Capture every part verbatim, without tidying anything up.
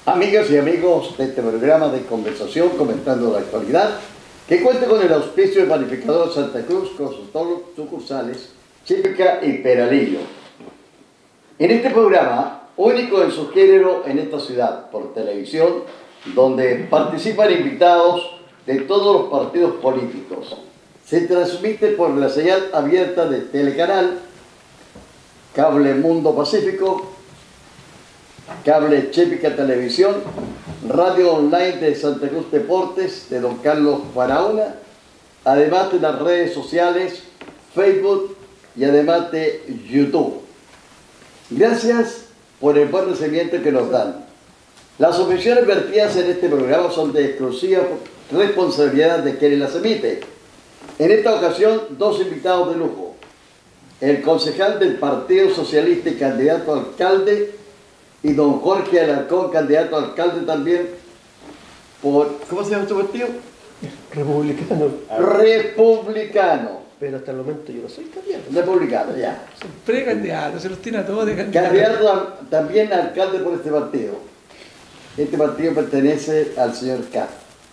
Amigas y amigos de este programa de conversación comentando la actualidad, que cuenta con el auspicio del Panificador Santa Cruz con sus dos sucursales, Chípica y Peralillo. En este programa, único en su género en esta ciudad, por televisión, donde participan invitados de todos los partidos políticos, se transmite por la señal abierta de Telecanal, Cable Mundo Pacífico, Cable Chípica Televisión, Radio Online de Santa Cruz Deportes de don Carlos Barahona, además de las redes sociales, Facebook y además de YouTube. Gracias por el buen recibimiento que nos dan. Las opiniones vertidas en este programa son de exclusiva responsabilidad de quienes las emite. En esta ocasión, dos invitados de lujo. El concejal del Partido Socialista y candidato a alcalde, y don Jorge Alarcón, candidato a alcalde también por... ¿Cómo se llama tu partido? Republicano. Republicano. Pero hasta el momento yo no soy candidato. Republicano, ya. Son precandidatos, se los tiene a todos de candidato. Candidato a, también a alcalde por este partido. Este partido pertenece al señor K.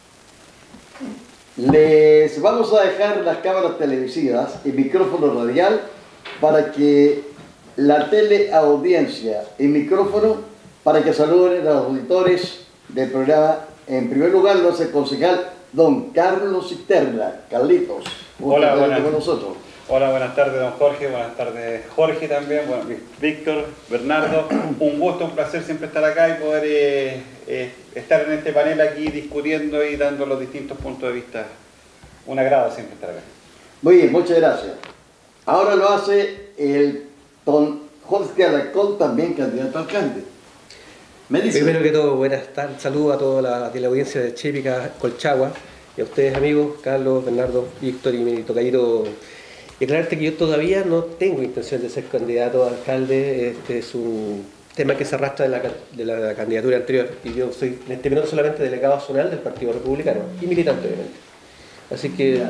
Les vamos a dejar las cámaras televisivas y micrófono radial para que la teleaudiencia y micrófono para que saluden a los auditores del programa. En primer lugar, lo hace el concejal don Carlos Cisterna. Carlitos, hola, buenas, con nosotros. Hola, buenas tardes don Jorge, buenas tardes Jorge también, bueno, Víctor, Bernardo, un gusto, un placer siempre estar acá y poder eh, eh, estar en este panel aquí discutiendo y dando los distintos puntos de vista. Un agrado siempre estar acá. Muy bien, muchas gracias. Ahora lo hace el don Jorge Alarcón, también candidato a alcalde. ¿Me dice? Primero que todo, buenas tardes, saludos a toda la teleaudiencia de Chípica, Colchagua, y a ustedes amigos, Carlos, Bernardo, Víctor y mi tocayito. Y aclararte que yo todavía no tengo intención de ser candidato a alcalde. Este es un tema que se arrastra de la, de la candidatura anterior, y yo soy en este minuto solamente delegado zonal del Partido Republicano y militante obviamente. Así que...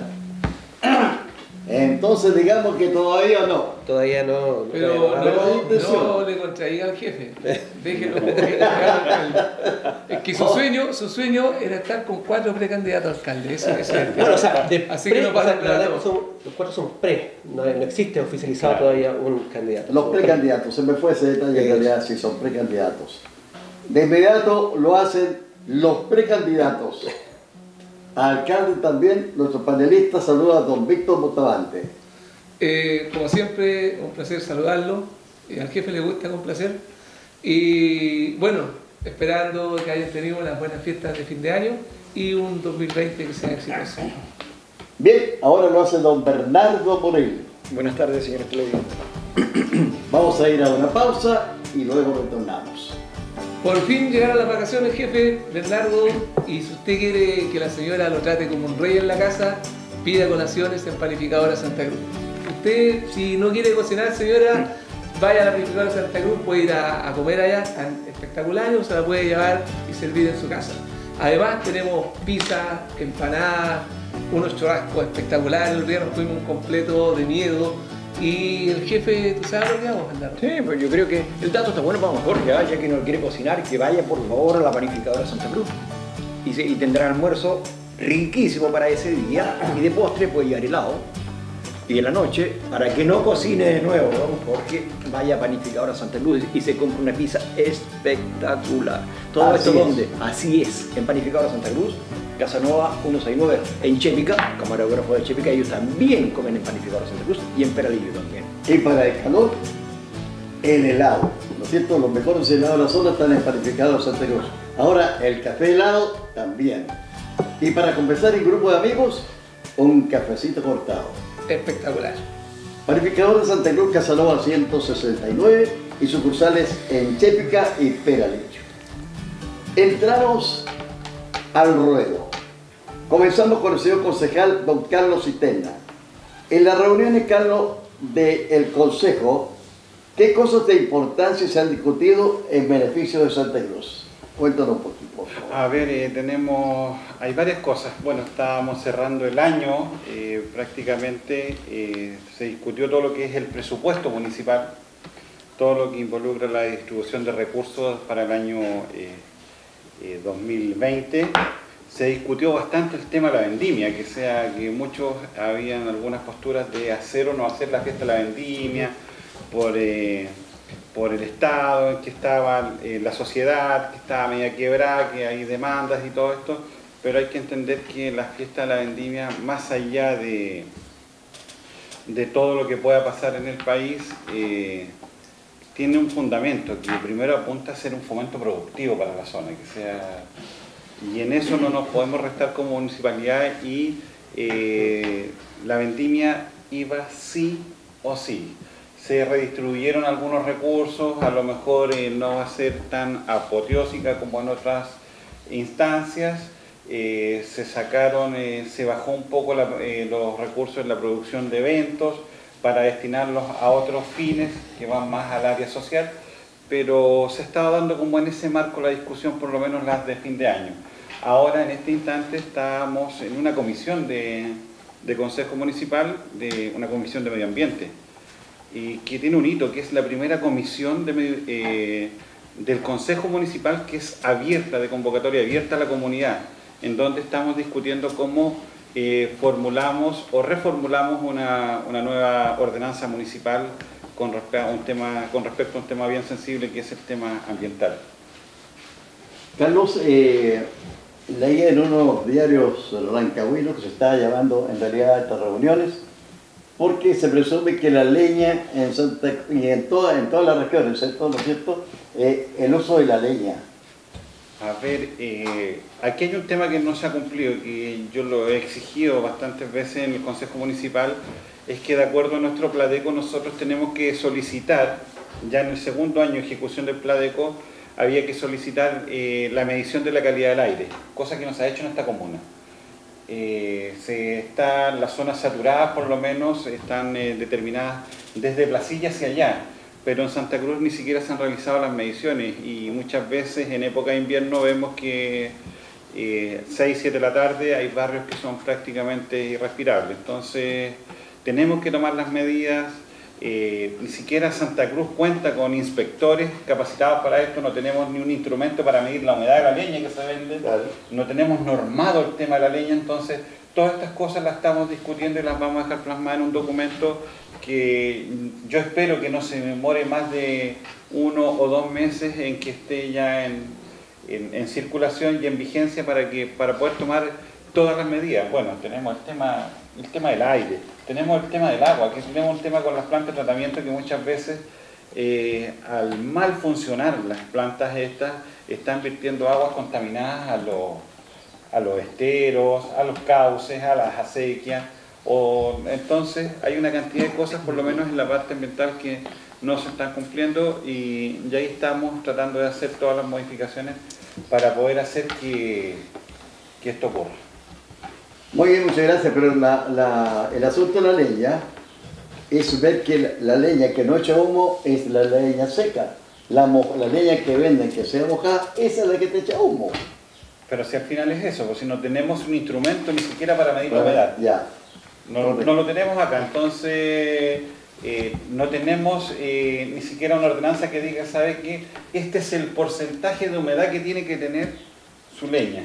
Entonces digamos que todavía no. Todavía no. Pero no, no, no le contradiga al jefe. Déjelo. Es que su sueño, su sueño era estar con cuatro precandidatos a alcalde. Eso, eso es el bueno, o sea, de Así pre, que no pasa o sea, la nada. verdad, son, los cuatro son pre, no, no existe oficializado claro. Todavía un candidato. Los precandidatos, se me fue ese detalle en realidad, si son precandidatos. De inmediato lo hacen los precandidatos. Alcalde también, nuestro panelista saluda a don Víctor Bustamante. Eh, como siempre, un placer saludarlo. Eh, al jefe le gusta con placer. Y bueno, esperando que hayan tenido unas buenas fiestas de fin de año y un dos mil veinte que sea exitoso. Bien, ahora lo hace don Bernardo Morel. Buenas tardes, señores televidentes. Vamos a ir a una pausa y luego retornamos. Por fin llegaron las vacaciones, jefe Bernardo, y si usted quiere que la señora lo trate como un rey en la casa, pida colaciones en Panificadora Santa Cruz. Usted, si no quiere cocinar, señora, vaya a la Panificadora Santa Cruz, puede ir a, a comer allá, tan espectacular, o se la puede llevar y servir en su casa. Además tenemos pizza, empanadas, unos churrascos espectaculares. El día nos fuimos un completo de miedo. Y el jefe, ¿tú sabes lo que vamos a andar? Sí, pues yo creo que el dato está bueno para don Jorge, ¿eh? Ya que no quiere cocinar, que vaya por favor a la Panificadora Santa Cruz. Y, se, y tendrá almuerzo riquísimo para ese día, y de postre puede llevar helado. Y en la noche, para que no cocine de nuevo, don Jorge, vaya a Panificadora Santa Cruz y se compra una pizza espectacular. ¿Todo Así esto es. dónde? Así es, en Panificadora Santa Cruz, Casanova ciento sesenta y nueve, en Chípica, camarógrafo de Chípica, ellos también comen en Panificadora Santa Cruz y en Peralillo también. Y para el calor, el helado. ¿No es cierto? Los mejores helados de la zona están en Panificadora Santa Cruz. Ahora, el café helado también. Y para conversar en grupo de amigos, un cafecito cortado. Espectacular. Panificadora Santa Cruz, Casanova ciento sesenta y nueve y sucursales en Chípica y Peralillo. Entramos al ruedo. Comenzamos con el señor concejal don Carlos Cisterna. En las reuniones, Carlos, del Consejo, ¿qué cosas de importancia se han discutido en beneficio de Santa Cruz? Cuéntanos un poquito, por favor. A ver, eh, tenemos, hay varias cosas. Bueno, estábamos cerrando el año, eh, prácticamente eh, se discutió todo lo que es el presupuesto municipal, todo lo que involucra la distribución de recursos para el año eh, eh, dos mil veinte, se discutió bastante el tema de la vendimia, que sea que muchos habían algunas posturas de hacer o no hacer la fiesta de la vendimia, por, eh, por el estado en que estaba eh, la sociedad, que estaba media quebrada, que hay demandas y todo esto, pero hay que entender que la fiesta de la vendimia, más allá de, de todo lo que pueda pasar en el país, eh, tiene un fundamento que primero apunta a ser un fomento productivo para la zona, que sea... Y en eso no nos podemos restar como municipalidad y eh, la vendimia iba sí o sí. Se redistribuyeron algunos recursos, a lo mejor eh, no va a ser tan apoteósica como en otras instancias. Eh, se sacaron, eh, se bajó un poco la, eh, los recursos en la producción de eventos para destinarlos a otros fines que van más al área social, pero se estaba dando como en ese marco la discusión, por lo menos las de fin de año. Ahora, en este instante, estamos en una comisión de, de Consejo Municipal, de una comisión de Medio Ambiente, y que tiene un hito, que es la primera comisión de, eh, del Consejo Municipal que es abierta, de convocatoria abierta a la comunidad, en donde estamos discutiendo cómo eh, formulamos o reformulamos una, una nueva ordenanza municipal con respecto a un tema, con respecto a un tema bien sensible, que es el tema ambiental. Carlos, eh, leí en unos diarios rancagüinos que se está llevando en realidad a estas reuniones porque se presume que la leña en Santa y en toda, en todas las regiones, ¿cierto? ¿No es cierto? Eh, el uso de la leña. A ver, eh, aquí hay un tema que no se ha cumplido, que yo lo he exigido bastantes veces en el Consejo Municipal, es que de acuerdo a nuestro Pladeco nosotros tenemos que solicitar, ya en el segundo año de ejecución del Pladeco, había que solicitar eh, la medición de la calidad del aire, cosa que no se ha hecho en esta comuna. Eh, se están las zonas saturadas, por lo menos, están eh, determinadas desde Placilla hacia allá, pero en Santa Cruz ni siquiera se han realizado las mediciones y muchas veces en época de invierno vemos que eh, seis, siete de la tarde hay barrios que son prácticamente irrespirables. Entonces tenemos que tomar las medidas. Eh, ni siquiera Santa Cruz cuenta con inspectores capacitados para esto, no tenemos ni un instrumento para medir la humedad de la leña que se vende, claro. No tenemos normado el tema de la leña, entonces todas estas cosas las estamos discutiendo y las vamos a dejar plasmadas en un documento que yo espero que no se demore más de uno o dos meses en que esté ya en, en, en circulación y en vigencia para, que, para poder tomar todas las medidas. Bueno, tenemos el tema, el tema del aire, tenemos el tema del agua, que tenemos un tema con las plantas de tratamiento que muchas veces eh, al mal funcionar las plantas estas están vertiendo aguas contaminadas a los, a los esteros, a los cauces, a las acequias, o, entonces hay una cantidad de cosas, por lo menos en la parte ambiental, que no se están cumpliendo y ya ahí estamos tratando de hacer todas las modificaciones para poder hacer que, que esto ocurra. Muy bien, muchas gracias, pero la, la, el asunto de la leña es ver que la, la leña que no echa humo es la leña seca. La, mo, la leña que venden que sea mojada, esa es la que te echa humo. Pero si al final es eso, pues si no tenemos un instrumento ni siquiera para medir la humedad. Ya. No, no lo tenemos acá, entonces eh, no tenemos eh, ni siquiera una ordenanza que diga, ¿sabe qué? Este es el porcentaje de humedad que tiene que tener su leña.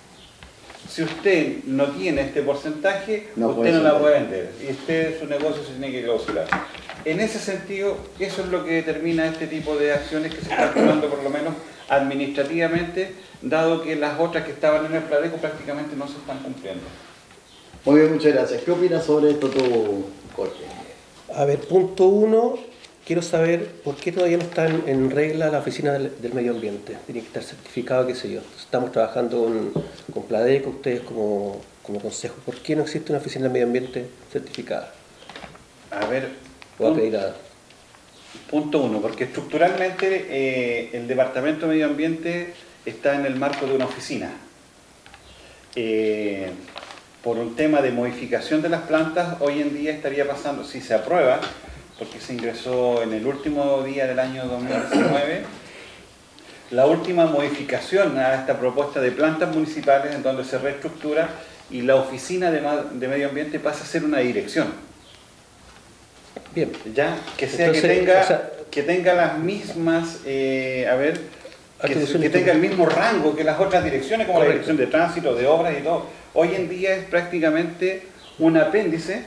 Si usted no tiene este porcentaje, no usted no la puede vender. Y usted, su negocio se tiene que clausurar. En ese sentido, eso es lo que determina este tipo de acciones que se están tomando, por lo menos administrativamente, dado que las otras que estaban en el Pladeco prácticamente no se están cumpliendo. Muy bien, muchas gracias. ¿Qué opinas sobre esto tú, Jorge? A ver, punto uno, quiero saber por qué todavía no está en, en regla la oficina del, del medio ambiente. Tiene que estar certificado, qué sé yo. Estamos trabajando con, con Pladeco, ustedes como, como consejo. ¿Por qué no existe una oficina del medio ambiente certificada? A ver, o acreditada. Punto uno, porque estructuralmente eh, el Departamento de Medio Ambiente está en el marco de una oficina. Eh, por un tema de modificación de las plantas, hoy en día estaría pasando, si se aprueba, porque se ingresó en el último día del año dos mil diecinueve, la última modificación a esta propuesta de plantas municipales en donde se reestructura y la oficina de, de medio ambiente pasa a ser una dirección. Bien. Ya, que sea Entonces, que tenga, o sea, que tenga las mismas, eh, a ver, que, atribución que tenga el instrumental. mismo rango que las otras direcciones, como Correcto. la dirección de tránsito, de obras y todo. Hoy en día es prácticamente un apéndice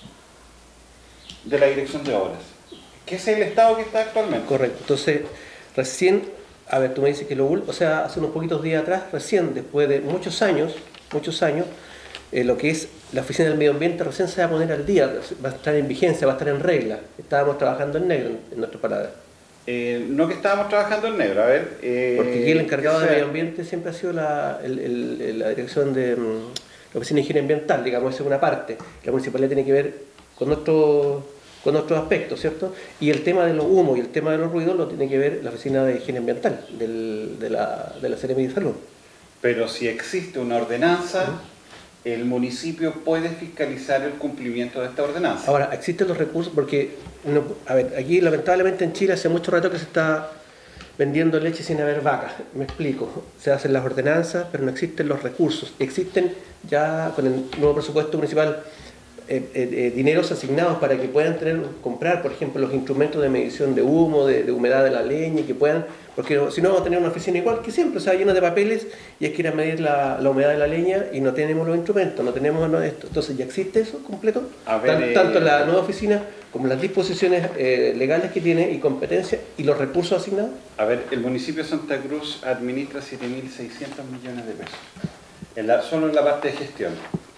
de la dirección de obras, que es el estado que está actualmente. Correcto. Entonces, recién, a ver, tú me dices que lo, ul- o sea, hace unos poquitos días atrás, recién, después de muchos años, muchos años, eh, lo que es la Oficina del Medio Ambiente recién se va a poner al día, va a estar en vigencia, va a estar en regla. Estábamos trabajando en negro, en, en nuestras palabras. Eh, no que estábamos trabajando en negro, a ver. Eh, Porque aquí el encargado que de sea- medio ambiente siempre ha sido la, el- el- el- la dirección de mm, la Oficina de Higiene Ambiental, digamos, esa es una parte. La municipalidad tiene que ver con nuestro, con nuestros aspectos, ¿cierto? Y el tema de los humos y el tema de los ruidos lo tiene que ver la Oficina de Higiene Ambiental del- de la, de la Seremi de Salud. Pero si existe una ordenanza, el municipio puede fiscalizar el cumplimiento de esta ordenanza. Ahora, existen los recursos porque, no- a ver, aquí lamentablemente en Chile hace mucho rato que se está vendiendo leche sin haber vacas. Me explico. Se hacen las ordenanzas, pero no existen los recursos. Existen ya con el nuevo presupuesto municipal eh, eh, eh, dineros asignados para que puedan tener, comprar, por ejemplo, los instrumentos de medición de humo, de, de humedad de la leña, y que puedan, porque si no vamos a tener una oficina igual que siempre, o sea, llena de papeles y hay que ir a medir la, la humedad de la leña y no tenemos los instrumentos, no tenemos no, esto. Entonces, ¿ya existe eso completo? A ver, Tan- eh, tanto la nueva oficina como las disposiciones eh, legales que tiene y competencias y los recursos asignados. A ver, el municipio de Santa Cruz administra siete mil seiscientos millones de pesos, en la- solo en la parte de gestión.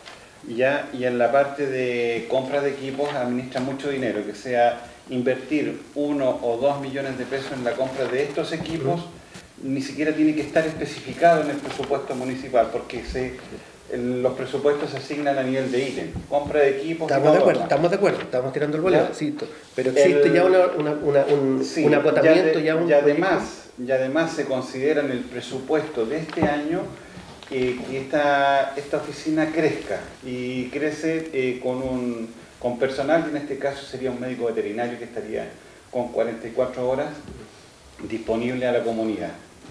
Ya, y en la parte de compra de equipos administra mucho dinero, que sea invertir uno o dos millones de pesos en la compra de estos equipos, ni siquiera tiene que estar especificado en el presupuesto municipal, porque se, el- los presupuestos se asignan a nivel de ítem, compra de equipos. y Estamos de todo acuerdo, lo demás. estamos de acuerdo, estamos tirando el boleo, Ya. sí, to- pero existe El- ya una, una, una- un, Sí, un acotamiento, y ade- ya un y además, y además se considera en el presupuesto de este año eh, que esta, esta oficina crezca y crece eh, con, un, con personal, y en este caso sería un médico veterinario que estaría con cuarenta y cuatro horas disponible a la comunidad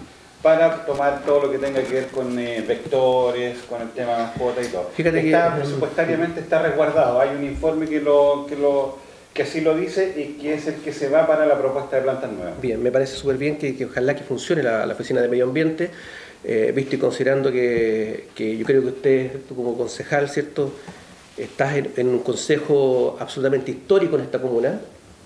para tomar todo lo que tenga que ver con eh, vectores, con el tema de mascota y todo. Fíjate que- está, presupuestariamente está resguardado, hay un informe que lo, que lo que así lo dice y que es el que se va para la propuesta de plantas nuevas. Bien, me parece súper bien que, que ojalá que funcione la, la Oficina de Medio Ambiente, eh, visto y considerando que, que yo creo que usted, tú como concejal, ¿cierto?, estás en, en un consejo absolutamente histórico en esta comuna,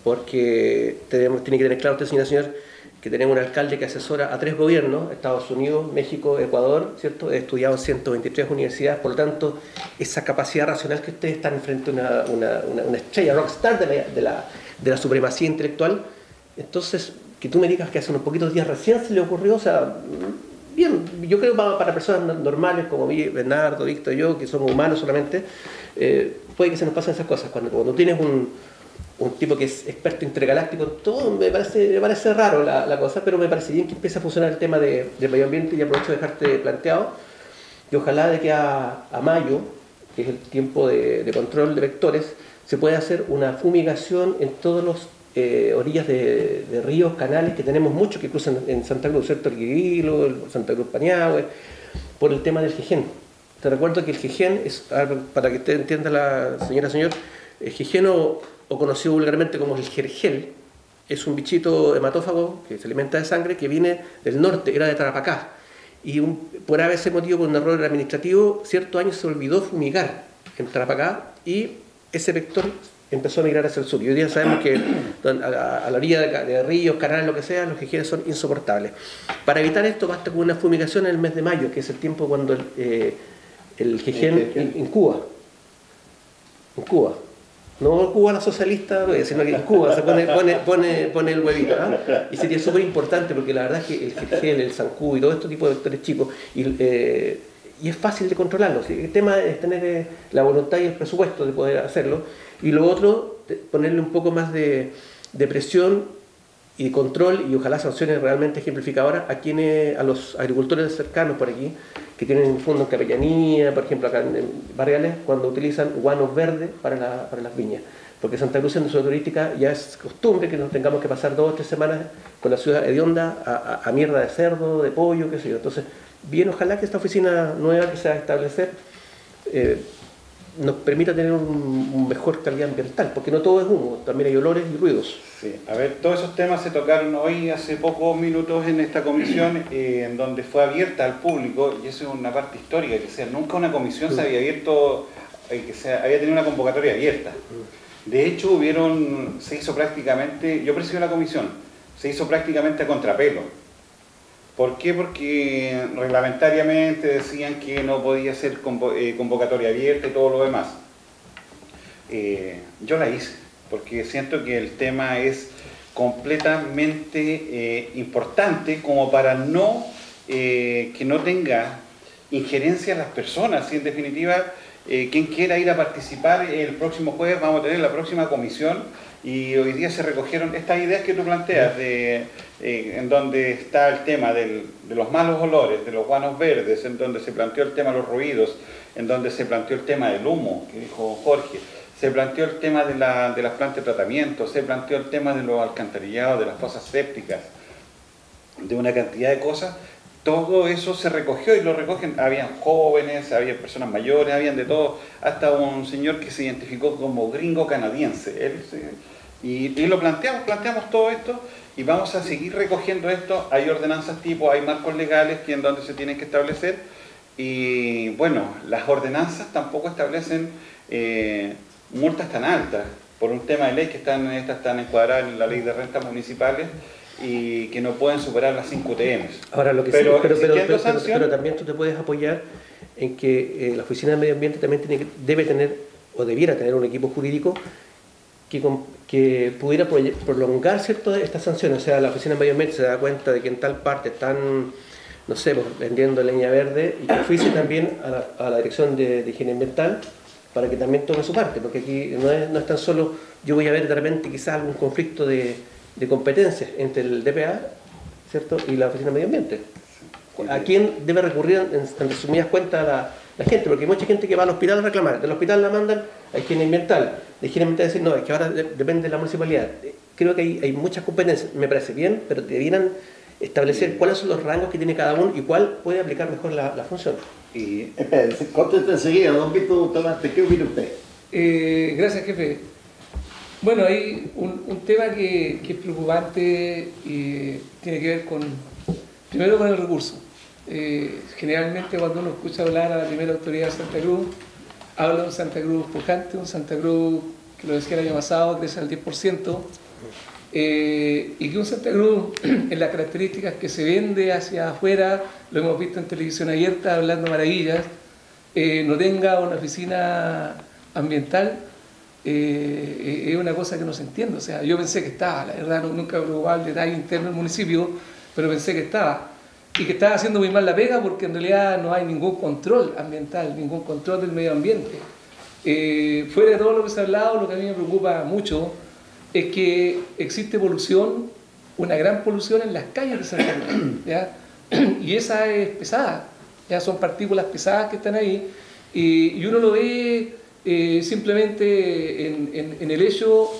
porque tenemos, tiene que tener claro usted, señora señor, que tenemos un alcalde que asesora a tres gobiernos, Estados Unidos, México, Ecuador, ¿cierto? He estudiado en ciento veintitrés universidades, por lo tanto, esa capacidad racional que ustedes están frente a una, una, una, una estrella, rockstar de la, de, la, de la supremacía intelectual, entonces, que tú me digas que hace unos poquitos días recién se le ocurrió, o sea, bien, yo creo que para personas normales como mí, Bernardo, Víctor y yo, que somos humanos solamente, eh, puede que se nos pasen esas cosas. Cuando, cuando tienes un, un tipo que es experto intergaláctico en todo, me parece, me parece raro la, la cosa, pero me parece bien que empiece a funcionar el tema de, del medio ambiente, y aprovecho de dejarte planteado, y ojalá de que a, a mayo, que es el tiempo de, de control de vectores, se pueda hacer una fumigación en todos los eh, orillas de, de ríos, canales, que tenemos muchos que cruzan en Santa Cruz, ¿cierto? El Guiguilo, el Santa Cruz Paniagüe, por el tema del jején. Te recuerdo que el jején, es, para que usted entienda, la señora señor, el jején o, o conocido vulgarmente como el jergel, es un bichito hematófago que se alimenta de sangre, que viene del norte, era de Tarapacá. Y un, por ese motivo, por un error administrativo, ciertos años se olvidó fumigar en Tarapacá y ese vector empezó a migrar hacia el sur. Y hoy día sabemos que a la, a la orilla de, de ríos, canales, lo que sea, los jejenes son insoportables. Para evitar esto basta con una fumigación en el mes de mayo, que es el tiempo cuando el, eh, el jején en, en Cuba, en Cuba, no Cuba la socialista, sino que en Cuba se pone, pone, pone, pone el huevito, ¿eh? Y sería súper importante porque la verdad es que el jejel, el zancudo y todo este tipo de vectores chicos, y, eh, y es fácil de controlarlo. ¿Sí? El tema es tener eh, la voluntad y el presupuesto de poder hacerlo, y lo otro, ponerle un poco más de, de presión y control, y ojalá sanciones realmente ejemplificadoras a quienes, a los agricultores cercanos por aquí, que tienen fondos en capellanía, por ejemplo acá en Barriales, cuando utilizan guanos verdes para, la, para las viñas. Porque Santa Cruz, en su turística, ya es costumbre que nos tengamos que pasar dos o tres semanas con la ciudad hedionda a, a, a mierda de cerdo, de pollo, qué sé yo. Entonces, bien, ojalá que esta oficina nueva que se va a establecer eh, nos permita tener un, un mejor calidad ambiental, porque no todo es humo, también hay olores y ruidos. Sí, a ver, todos esos temas se tocaron hoy hace pocos minutos en esta comisión, eh, en donde fue abierta al público, y eso es una parte histórica, que sea, nunca una comisión se había abierto, eh, que sea, había tenido una convocatoria abierta. De hecho, hubieron, se hizo prácticamente, yo presidí la comisión, se hizo prácticamente a contrapelo. ¿Por qué? Porque reglamentariamente decían que no podía ser convo eh, convocatoria abierta y todo lo demás. Eh, yo la hice, porque siento que el tema es completamente eh, importante como para no eh, que no tenga injerencia en las personas. Y en definitiva, eh, quien quiera ir a participar el próximo jueves, vamos a tener la próxima comisión, y hoy día se recogieron estas ideas que tú planteas, de, eh, en donde está el tema del, de los malos olores, de los guanos verdes, en donde se planteó el tema de los ruidos, en donde se planteó el tema del humo, que dijo Jorge, se planteó el tema de, la, de las plantas de tratamiento, se planteó el tema de los alcantarillados, de las fosas sépticas, de una cantidad de cosas. Todo eso se recogió y lo recogen, habían jóvenes, había personas mayores, habían de todo, hasta un señor que se identificó como gringo canadiense. Él se, y, y lo planteamos, planteamos todo esto y vamos a seguir recogiendo esto. Hay ordenanzas tipo, hay marcos legales que en donde se tienen que establecer, y bueno, las ordenanzas tampoco establecen eh, multas tan altas por un tema de ley que están, estas están encuadradas en la ley de rentas municipales, y que no pueden superar las cinco U T M. Ahora, lo que pero, sí, pero, pero, pero, sanción, pero, pero también tú te puedes apoyar en que eh, la Oficina de Medio Ambiente también tiene que, debe tener, o debiera tener, un equipo jurídico que, que pudiera prolongar cierto estas sanciones. O sea, la Oficina de Medio Ambiente se da cuenta de que en tal parte están, no sé, pues, vendiendo leña verde, y que oficie también a la, a la Dirección de, de Higiene Ambiental para que también tome su parte, porque aquí no es, no es tan solo, yo voy a ver de repente quizás algún conflicto de de competencias entre el D P A, ¿cierto?, y la Oficina de Medio Ambiente. ¿A quién debe recurrir, en, en resumidas cuentas, la, la gente? Porque hay mucha gente que va al hospital a reclamar, del hospital la mandan a higiene ambiental, de higiene ambiental decir, no, es que ahora de, depende de la municipalidad. Creo que hay, hay muchas competencias, me parece bien, pero debieran establecer cuáles son los rangos que tiene cada uno y cuál puede aplicar mejor la, la función. Y, espera, conteste enseguida, don Víctor Bustamante, ¿qué opina usted? Eh, gracias, jefe. Bueno, hay un, un tema que, que es preocupante y tiene que ver con, primero con el recurso. Eh, generalmente cuando uno escucha hablar a la primera autoridad de Santa Cruz, habla de un Santa Cruz pujante, un Santa Cruz, que lo decía el año pasado, crece al diez por ciento, eh, y que un Santa Cruz, en las características que se vende hacia afuera, lo hemos visto en televisión abierta, hablando maravillas, eh, no tenga una oficina ambiental. Eh, es una cosa que no se entiende. O sea, yo pensé que estaba, la verdad no, nunca he preocupado el detalle interno del municipio, pero pensé que estaba, y que estaba haciendo muy mal la pega, porque en realidad no hay ningún control ambiental, ningún control del medio ambiente. Eh, fuera de todo lo que se ha hablado, lo que a mí me preocupa mucho es que existe polución, una gran polución en las calles de Santa Cruz, ¿ya? Y esa es pesada, ya son partículas pesadas que están ahí, y, y uno lo ve Eh, simplemente en, en, en el hecho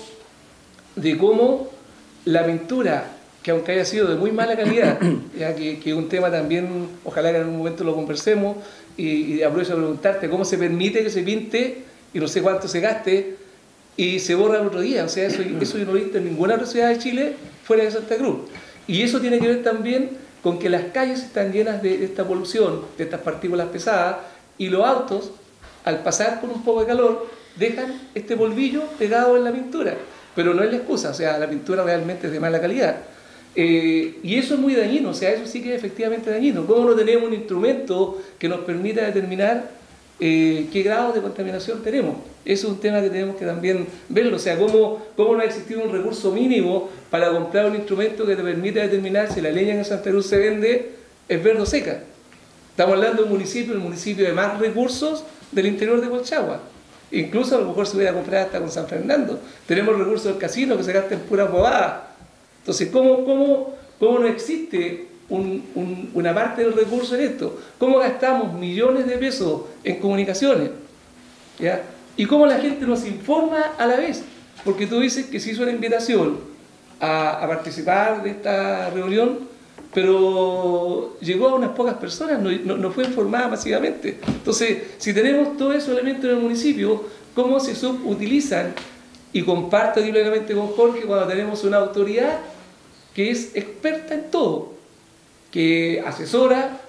de cómo la pintura, que aunque haya sido de muy mala calidad, ya que, que es un tema también, ojalá que en algún momento lo conversemos, y, y aprovecho a preguntarte cómo se permite que se pinte y no sé cuánto se gaste y se borra el otro día. O sea, eso, eso yo no lo he visto en ninguna otra ciudad de Chile fuera de Santa Cruz. Y eso tiene que ver también con que las calles están llenas de, de esta polución, de estas partículas pesadas, y los autos, al pasar con un poco de calor, dejan este polvillo pegado en la pintura. Pero no es la excusa, o sea, la pintura realmente es de mala calidad. Eh, y eso es muy dañino, o sea, eso sí que es efectivamente dañino. ¿Cómo no tenemos un instrumento que nos permita determinar eh, qué grados de contaminación tenemos? Eso es un tema que tenemos que también verlo, o sea, cómo, cómo no ha existido un recurso mínimo para comprar un instrumento que te permita determinar si la leña que en Santa Cruz se vende es verde o seca. Estamos hablando de un municipio, el municipio de más recursos del interior de Colchagua. Incluso a lo mejor se hubiera comprado hasta con San Fernando. Tenemos recursos del casino que se gastan en puras bobadas. Entonces, ¿cómo, cómo, cómo no existe un, un, una parte del recurso en esto? ¿Cómo gastamos millones de pesos en comunicaciones? ¿Ya? Y cómo la gente nos informa a la vez. Porque tú dices que se hizo una invitación a, a participar de esta reunión, pero llegó a unas pocas personas, no, no, no fue informada masivamente. Entonces, si tenemos todos esos elementos en el municipio, ¿cómo se subutilizan? Y comparto aquí plenamente con Jorge cuando tenemos una autoridad que es experta en todo, que asesora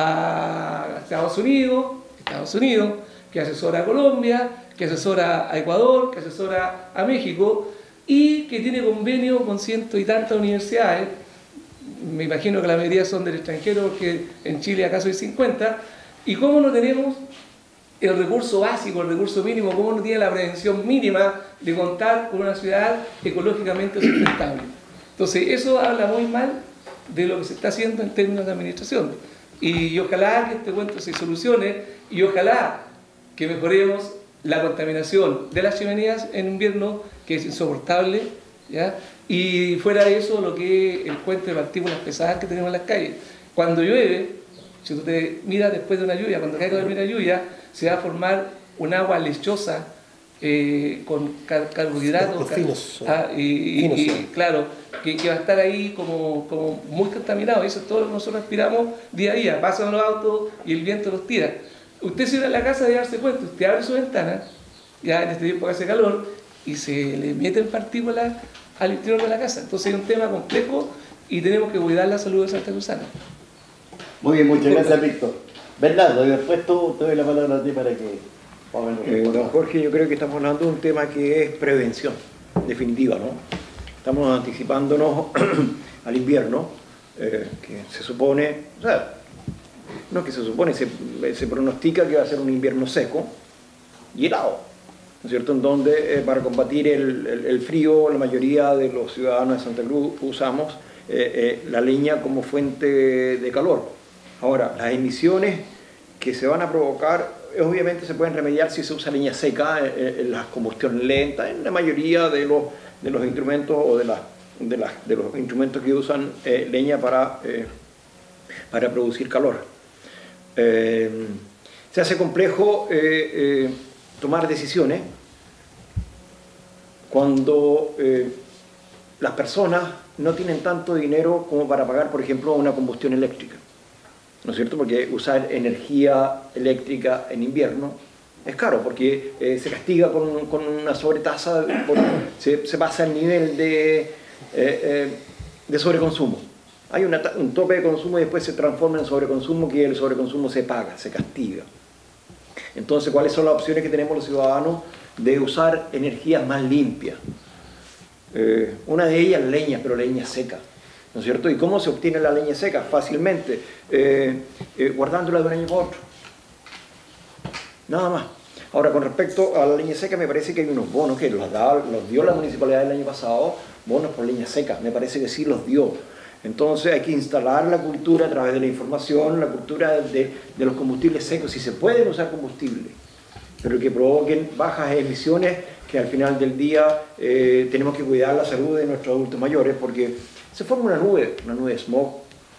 a Estados Unidos, Estados Unidos, que asesora a Colombia, que asesora a Ecuador, que asesora a México y que tiene convenio con ciento y tantas universidades. Me imagino que la mayoría son del extranjero, porque en Chile acaso hay cincuenta. ¿Y cómo no tenemos el recurso básico, el recurso mínimo? ¿Cómo no tiene la prevención mínima de contar con una ciudad ecológicamente sustentable? Entonces, eso habla muy mal de lo que se está haciendo en términos de administración. Y, y ojalá que este cuento se solucione y ojalá que mejoremos la contaminación de las chimeneas en invierno, que es insoportable, ¿ya? Y fuera de eso, lo que es el cuento de partículas pesadas que tenemos en las calles. Cuando llueve, si tú te miras después de una lluvia, cuando caiga la primera lluvia, se va a formar un agua lechosa eh, con car carbohidratos Los finos, ah, y, finos, y, y sí. claro, que, que va a estar ahí como, como muy contaminado. Eso es todo lo que nosotros respiramos día a día. Pasan los autos y el viento los tira. Usted cierra la casa de darse cuenta, usted abre su ventana, ya en este tiempo que hace calor, y se le meten partículas al interior de la casa. Entonces es un tema complejo y tenemos que cuidar la salud de Santa Cruzana. Muy bien, muchas gracias, Víctor. Bernardo, y después tú te doy la palabra a ti para que... Eh, don Jorge, yo creo que estamos hablando de un tema que es prevención, definitiva, ¿no? Estamos anticipándonos al invierno, eh, que se supone, o sea, no que se supone, se, se pronostica que va a ser un invierno seco y helado, ¿no es cierto? En donde eh, para combatir el, el, el frío, la mayoría de los ciudadanos de Santa Cruz usamos eh, eh, la leña como fuente de calor. Ahora, las emisiones que se van a provocar obviamente se pueden remediar si se usa leña seca en, en la combustión lenta, en la mayoría de los, de los instrumentos o de, la, de, la, de los instrumentos que usan eh, leña para, eh, para producir calor. Eh, se hace complejo eh, eh, tomar decisiones cuando eh, las personas no tienen tanto dinero como para pagar, por ejemplo, una combustión eléctrica. ¿No es cierto? Porque usar energía eléctrica en invierno es caro, porque eh, se castiga con, con una sobretasa, por, se, se pasa el nivel de, eh, eh, de sobreconsumo. Hay una, un tope de consumo y después se transforma en sobreconsumo, que el sobreconsumo se paga, se castiga. Entonces, ¿cuáles son las opciones que tenemos los ciudadanos de usar energías más limpias? Eh, una de ellas, leña, pero leña seca. ¿No es cierto? ¿Y cómo se obtiene la leña seca? Fácilmente, eh, eh, guardándola de un año para otro. Nada más. Ahora, con respecto a la leña seca, me parece que hay unos bonos que los, da, los dio la municipalidad el año pasado, bonos por leña seca, me parece que sí los dio. Entonces hay que instalar la cultura a través de la información, la cultura de, de los combustibles secos, si se pueden usar combustibles, pero que provoquen bajas emisiones, que al final del día eh, tenemos que cuidar la salud de nuestros adultos mayores, porque se forma una nube, una nube de smog,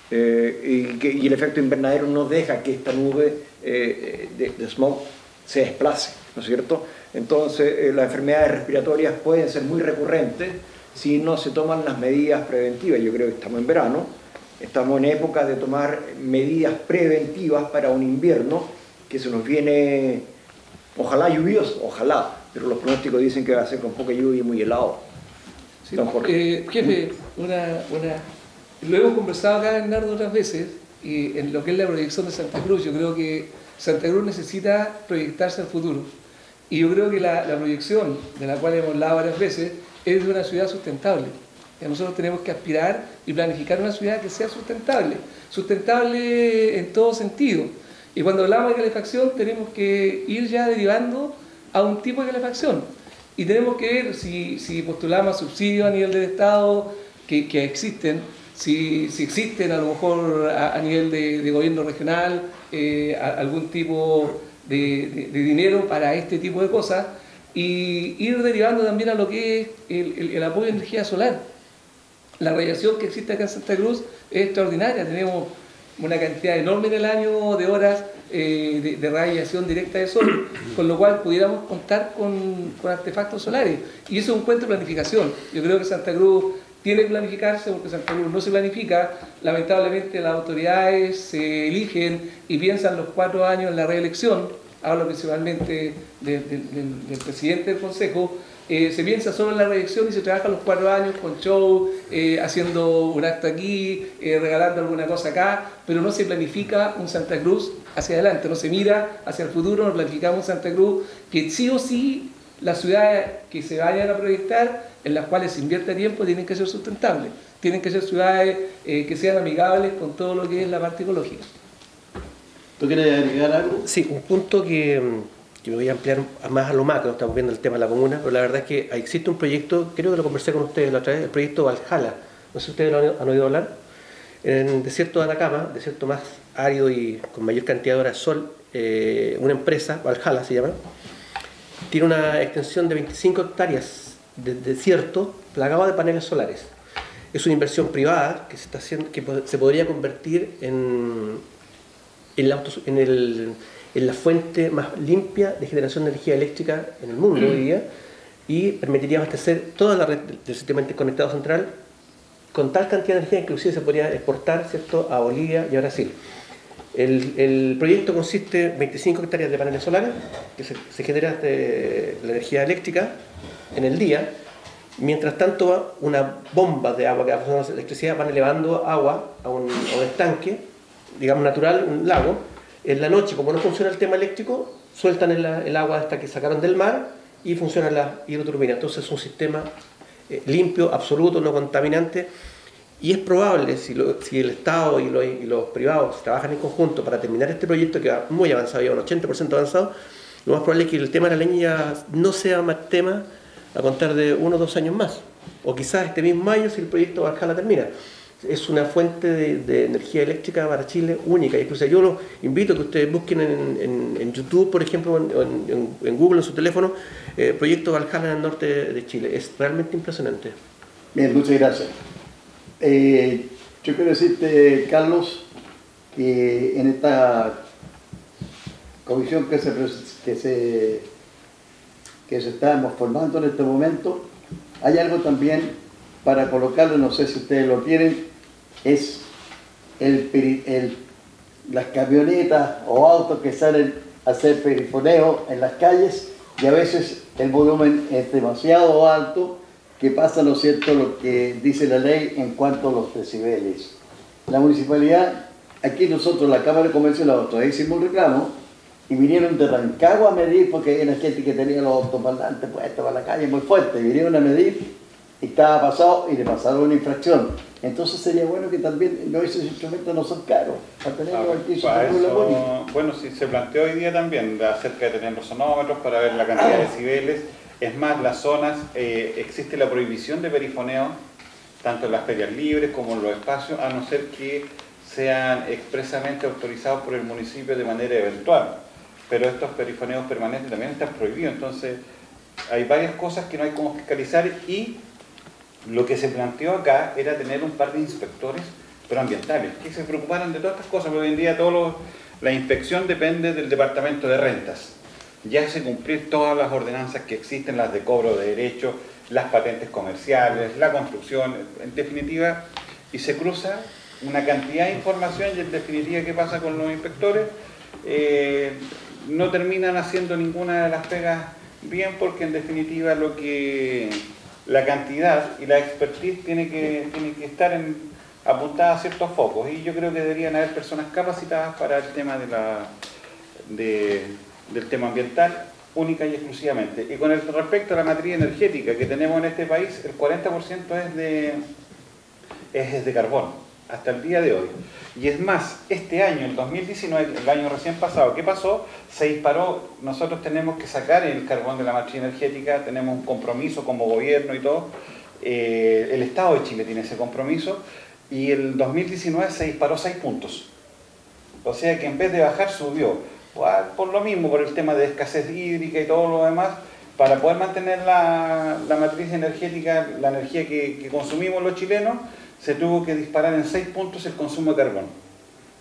eh, y, que, y el efecto invernadero no deja que esta nube eh, de, de smog se desplace, ¿no es cierto? Entonces eh, las enfermedades respiratorias pueden ser muy recurrentes si no se toman las medidas preventivas. Yo creo que estamos en verano, estamos en época de tomar medidas preventivas para un invierno que se nos viene, ojalá lluvioso, ojalá, pero los pronósticos dicen que va a ser con poca lluvia y muy helado. Sí, eh, jefe, una, una, lo hemos conversado acá, Bernardo, otras veces, y en lo que es la proyección de Santa Cruz, yo creo que Santa Cruz necesita proyectarse al futuro. Y yo creo que la, la proyección, de la cual hemos hablado varias veces, es de una ciudad sustentable. Y nosotros tenemos que aspirar y planificar una ciudad que sea sustentable, sustentable en todo sentido. Y cuando hablamos de calefacción, tenemos que ir ya derivando a un tipo de calefacción. Y tenemos que ver si, si postulamos subsidios a nivel del Estado, que, que existen, si, si existen a lo mejor a, a nivel de, de gobierno regional, eh, a, algún tipo de, de, de dinero para este tipo de cosas, y ir derivando también a lo que es el, el, el apoyo de energía solar. La radiación que existe acá en Santa Cruz es extraordinaria, tenemos una cantidad enorme en el año de horas eh, de, de radiación directa de sol, con lo cual pudiéramos contar con, con artefactos solares. Y eso es un cuento de planificación. Yo creo que Santa Cruz tiene que planificarse porque Santa Cruz no se planifica. Lamentablemente las autoridades se eligen y piensan los cuatro años en la reelección. Hablo principalmente de, de, de, del presidente del Consejo. Eh, se piensa solo en la reelección y se trabaja los cuatro años con show, eh, haciendo un acto aquí, eh, regalando alguna cosa acá, pero no se planifica un Santa Cruz hacia adelante, no se mira hacia el futuro, no planificamos un Santa Cruz que sí o sí las ciudades que se vayan a proyectar, en las cuales se invierte tiempo, tienen que ser sustentables, tienen que ser ciudades eh, que sean amigables con todo lo que es la parte ecológica. ¿Tú quieres agregar algo? Sí, un punto que, que me voy a ampliar más a lo macro, estamos viendo el tema de la comuna, pero la verdad es que existe un proyecto, creo que lo conversé con ustedes la otra vez, el proyecto Valhalla, no sé si ustedes lo han, han oído hablar, en el desierto de Atacama, desierto más árido y con mayor cantidad de horas de sol, eh, una empresa, Valhalla se llama, tiene una extensión de veinticinco hectáreas de desierto plagado de paneles solares. Es una inversión privada que se, está haciendo, que se podría convertir en, en, la, auto, en, el, en la fuente más limpia de generación de energía eléctrica en el mundo hoy día, y permitiría abastecer toda la red del sistema interconectado central con tal cantidad de energía, inclusive se podría exportar, ¿cierto?, a Bolivia y a Brasil. El, el proyecto consiste en veinticinco hectáreas de paneles solares, que se, se genera de la energía eléctrica en el día. Mientras tanto, una bomba de agua que va funcionando la electricidad van elevando agua a un, a un estanque, digamos natural, un lago. En la noche, como no funciona el tema eléctrico, sueltan el, el agua hasta que sacaron del mar y funciona la hidroturbina. Entonces es un sistema eh, limpio, absoluto, no contaminante. Y es probable, si, lo, si el Estado y los, y los privados trabajan en conjunto para terminar este proyecto, que va muy avanzado, ya un ochenta por ciento avanzado, lo más probable es que el tema de la leña ya no sea más tema a contar de uno o dos años más. O quizás este mismo año, si el proyecto Valhalla termina. Es una fuente de, de energía eléctrica para Chile única. Incluso yo los invito a que ustedes busquen en, en, en YouTube, por ejemplo, en, en, en Google, en su teléfono, eh, proyecto Valhalla en el norte de, de Chile. Es realmente impresionante. Bien, muchas gracias. Eh, yo quiero decirte, Carlos, que en esta comisión que se, que se, que se estamos formando en este momento, hay algo también para colocarlo, no sé si ustedes lo tienen, es el, el, las camionetas o autos que salen a hacer perifoneo en las calles, y a veces el volumen es demasiado alto, que pasa, ¿no es cierto?, lo que dice la ley en cuanto a los decibeles. La municipalidad, aquí nosotros, la Cámara de Comercio, la otra vez hicimos un reclamo y vinieron de Rancagua a medir, porque hay una gente que tenía los autoparlantes puestos para la calle muy fuerte, vinieron a medir y estaba pasado y le pasaron una infracción. Entonces sería bueno que también no, esos instrumentos no son caros, para tenerlos aquí. Para eso, bueno, sí, se planteó hoy día también acerca de tener los sonómetros para ver la cantidad de decibeles. Es más, las zonas, eh, existe la prohibición de perifoneo, tanto en las ferias libres como en los espacios, a no ser que sean expresamente autorizados por el municipio de manera eventual. Pero estos perifoneos permanentes también están prohibidos, entonces hay varias cosas que no hay como fiscalizar, y lo que se planteó acá era tener un par de inspectores, pero ambientales, que se preocuparan de todas estas cosas, porque hoy en día todo lo, la inspección depende del departamento de rentas. Ya hace cumplir todas las ordenanzas que existen, las de cobro de derechos, las patentes comerciales, la construcción, en definitiva, y se cruza una cantidad de información, y en definitiva, ¿qué pasa con los inspectores? Eh, no terminan haciendo ninguna de las pegas bien, porque en definitiva lo que la cantidad y la expertise tiene que, tiene que estar en, apuntada a ciertos focos, y yo creo que deberían haber personas capacitadas para el tema de la de del tema ambiental, única y exclusivamente. Y con el respecto a la matriz energética que tenemos en este país, el cuarenta por ciento es de, es de carbón, hasta el día de hoy. Y es más, este año, el dos mil diecinueve, el año recién pasado, ¿qué pasó? Se disparó, nosotros tenemos que sacar el carbón de la matriz energética, tenemos un compromiso como gobierno y todo, eh, el Estado de Chile tiene ese compromiso, y el dos mil diecinueve se disparó seis puntos. O sea que en vez de bajar, subió. Por lo mismo, por el tema de escasez hídrica y todo lo demás, para poder mantener la, la matriz energética, la energía que, que consumimos los chilenos, se tuvo que disparar en seis puntos el consumo de carbón.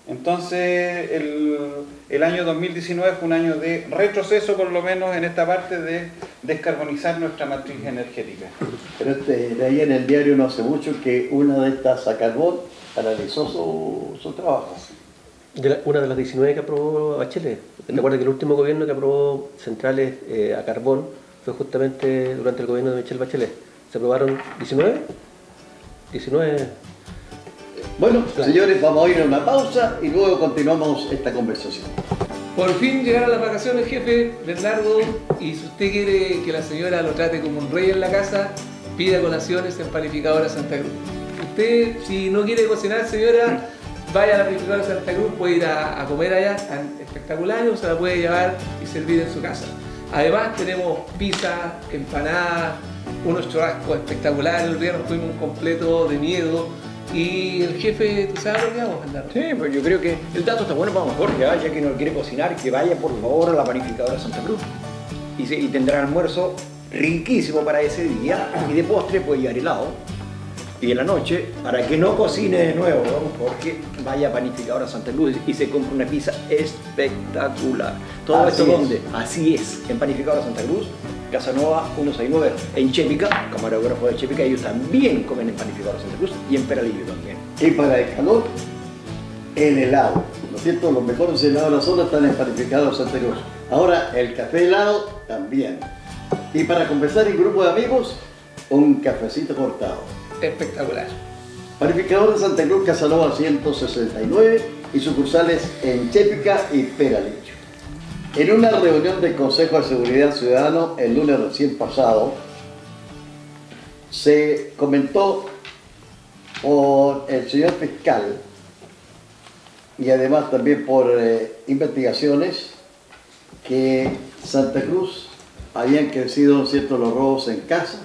Entonces el, el año dos mil diecinueve fue un año de retroceso, por lo menos en esta parte de descarbonizar nuestra matriz energética. Pero este, de ahí en el diario no hace mucho que una de estas a carbón analizó su, su trabajo. De la, una de las diecinueve que aprobó Bachelet. ¿Te acuerdas que el último gobierno que aprobó centrales eh, a carbón fue justamente durante el gobierno de Michelle Bachelet? ¿Se aprobaron diecinueve? diecinueve. Bueno, Claro. señores, vamos a ir a una pausa y luego continuamos esta conversación. Por fin llegaron las vacaciones, jefe Bernardo, y si usted quiere que la señora lo trate como un rey en la casa, pida colaciones en Panificadora Santa Cruz. Usted, si no quiere cocinar, señora, vaya a la Panificadora Santa Cruz, puede ir a, a comer allá, están espectaculares, o se la puede llevar y servir en su casa. Además tenemos pizza, empanadas, unos churrascos espectaculares. El día nos fuimos un completo de miedo. Y el jefe, ¿tú sabes lo que vamos a andar? Sí, pues yo creo que el dato está bueno para Jorge, ¿ah? Ya que no quiere cocinar, que vaya por favor a la Panificadora Santa Cruz. Y, se, y tendrá almuerzo riquísimo para ese día. Y de postre puede llevar helado. Y en la noche, para que no cocine de nuevo, ¿no? Jorge, vaya a Panificadora Santa Cruz y se compra una pizza espectacular. ¿Todo Así esto es. dónde? Así es, en Panificadora Santa Cruz, Casanova ciento sesenta y nueve, en Chépica, camarógrafo de Chépica, ellos también comen en Panificadora Santa Cruz y en Peralillo también. Y para el calor, el helado. ¿No es cierto? Los mejores helados de la zona están en Panificadora Santa Cruz. Ahora, el café helado también. Y para conversar en grupo de amigos, un cafecito cortado. Espectacular. Panificadora Santa Cruz, Casanova ciento sesenta y nueve y sucursales en Chépica y Peralillo. En una reunión del Consejo de Seguridad Ciudadano el lunes recién pasado, se comentó por el señor fiscal y además también por eh, investigaciones que Santa Cruz habían crecido ciertos los robos en casa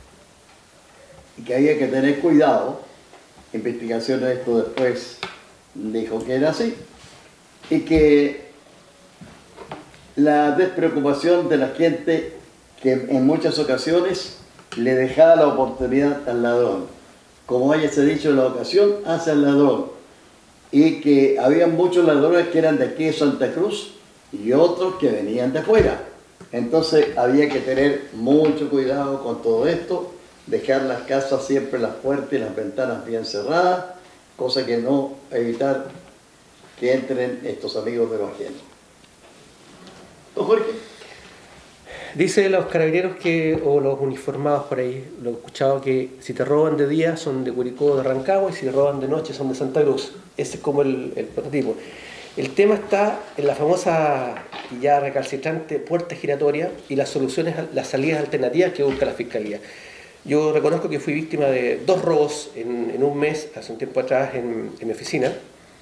y que había que tener cuidado. Investigaciones, esto después dijo que era así, y que la despreocupación de la gente que en muchas ocasiones le dejaba la oportunidad al ladrón. Como haya se dicho en la ocasión, hace al ladrón. Y que había muchos ladrones que eran de aquí de Santa Cruz y otros que venían de fuera. Entonces había que tener mucho cuidado con todo esto, dejar las casas siempre las puertas y las ventanas bien cerradas, cosa que no evitar que entren estos amigos de lo ajeno. ¿Don Jorge? Dice los carabineros que, o los uniformados por ahí, lo he escuchado, que si te roban de día son de Curicó o de Rancagua y si te roban de noche son de Santa Cruz. Ese es como el, el prototipo. El tema está en la famosa y ya recalcitrante puerta giratoria y las soluciones, las salidas alternativas que busca la Fiscalía. Yo reconozco que fui víctima de dos robos en, en un mes, hace un tiempo atrás, en, en mi oficina,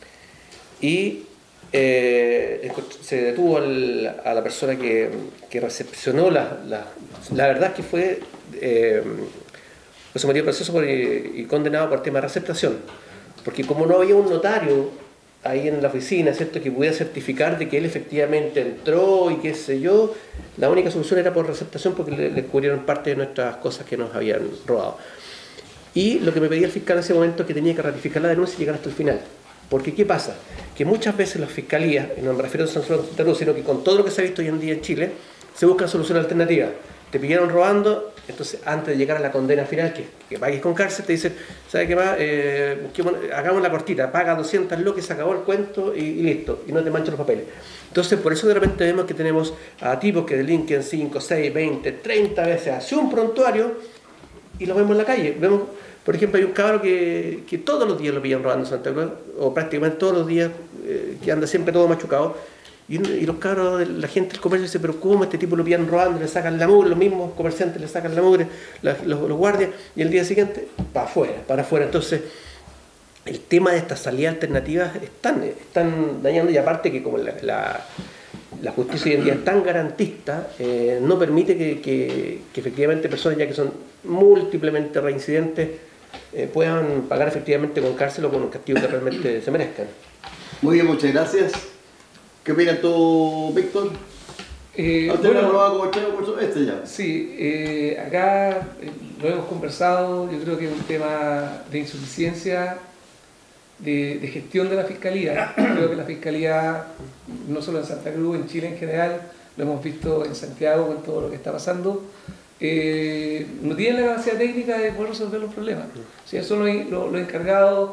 y eh, se detuvo al, a la persona que, que recepcionó la, la... La verdad es que fue eh, fue sometido a proceso por, y condenado por tema de receptación, porque como no había un notario ahí en la oficina, ¿cierto?, que pudiera certificar de que él efectivamente entró y qué sé yo, la única solución era por receptación porque le, le cubrieron parte de nuestras cosas que nos habían robado. Y lo que me pedía el fiscal en ese momento es que tenía que ratificar la denuncia y llegar hasta el final. Porque ¿qué pasa? Que muchas veces las fiscalías, y no me refiero a San Santa Cruz, sino que con todo lo que se ha visto hoy en día en Chile, se buscan soluciones alternativas. Te pillaron robando, entonces antes de llegar a la condena final, que, que pagues con cárcel, te dicen, ¿sabes qué más? Eh, hagamos la cortita, paga doscientas lo que se acabó el cuento y, y listo, y no te manchan los papeles. Entonces por eso de repente vemos que tenemos a tipos que delinquen cinco, seis, veinte, treinta veces hacia un prontuario y los vemos en la calle. Vemos, por ejemplo, hay un cabro que, que todos los días lo pillan robando en Santa Cruz, o prácticamente todos los días, eh, que anda siempre todo machucado. Y, y los cabros, la gente del comercio dice, pero ¿cómo este tipo lo pillan robando? Le sacan la mugre, los mismos comerciantes le sacan la mugre, la, los, los guardias, y el día siguiente, para afuera, para afuera. Entonces, el tema de estas salidas alternativas están, están dañando, y aparte que como la, la, la justicia hoy en día es tan garantista, eh, no permite que, que, que efectivamente personas ya que son múltiplemente reincidentes eh, puedan pagar efectivamente con cárcel o con un castigo que realmente se merezcan. Muy bien, muchas gracias. ¿Qué opinas tú, Víctor? Eh, ¿Usted bueno, lo ha probado como chavo por este ya? Sí, eh, acá eh, lo hemos conversado, yo creo que es un tema de insuficiencia de, de gestión de la Fiscalía. Creo que la Fiscalía, no solo en Santa Cruz, en Chile en general, lo hemos visto en Santiago con todo lo que está pasando, eh, no tiene la capacidad técnica de poder resolver los problemas. O sea, son los, los, los encargados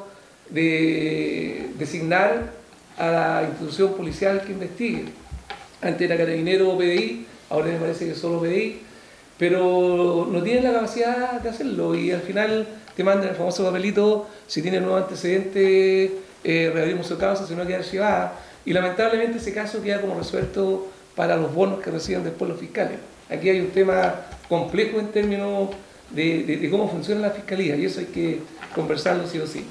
de designar a la institución policial que investigue. Antes era Carabinero o P D I, ahora me parece que es solo P D I, pero no tienen la capacidad de hacerlo y al final te mandan el famoso papelito, si tiene nuevo antecedente, eh, reabrimos su causa, si no queda archivada, y lamentablemente ese caso queda como resuelto para los bonos que reciben después los fiscales. Aquí hay un tema complejo en términos de, de, de cómo funciona la Fiscalía, y eso hay que conversarlo sí o sí.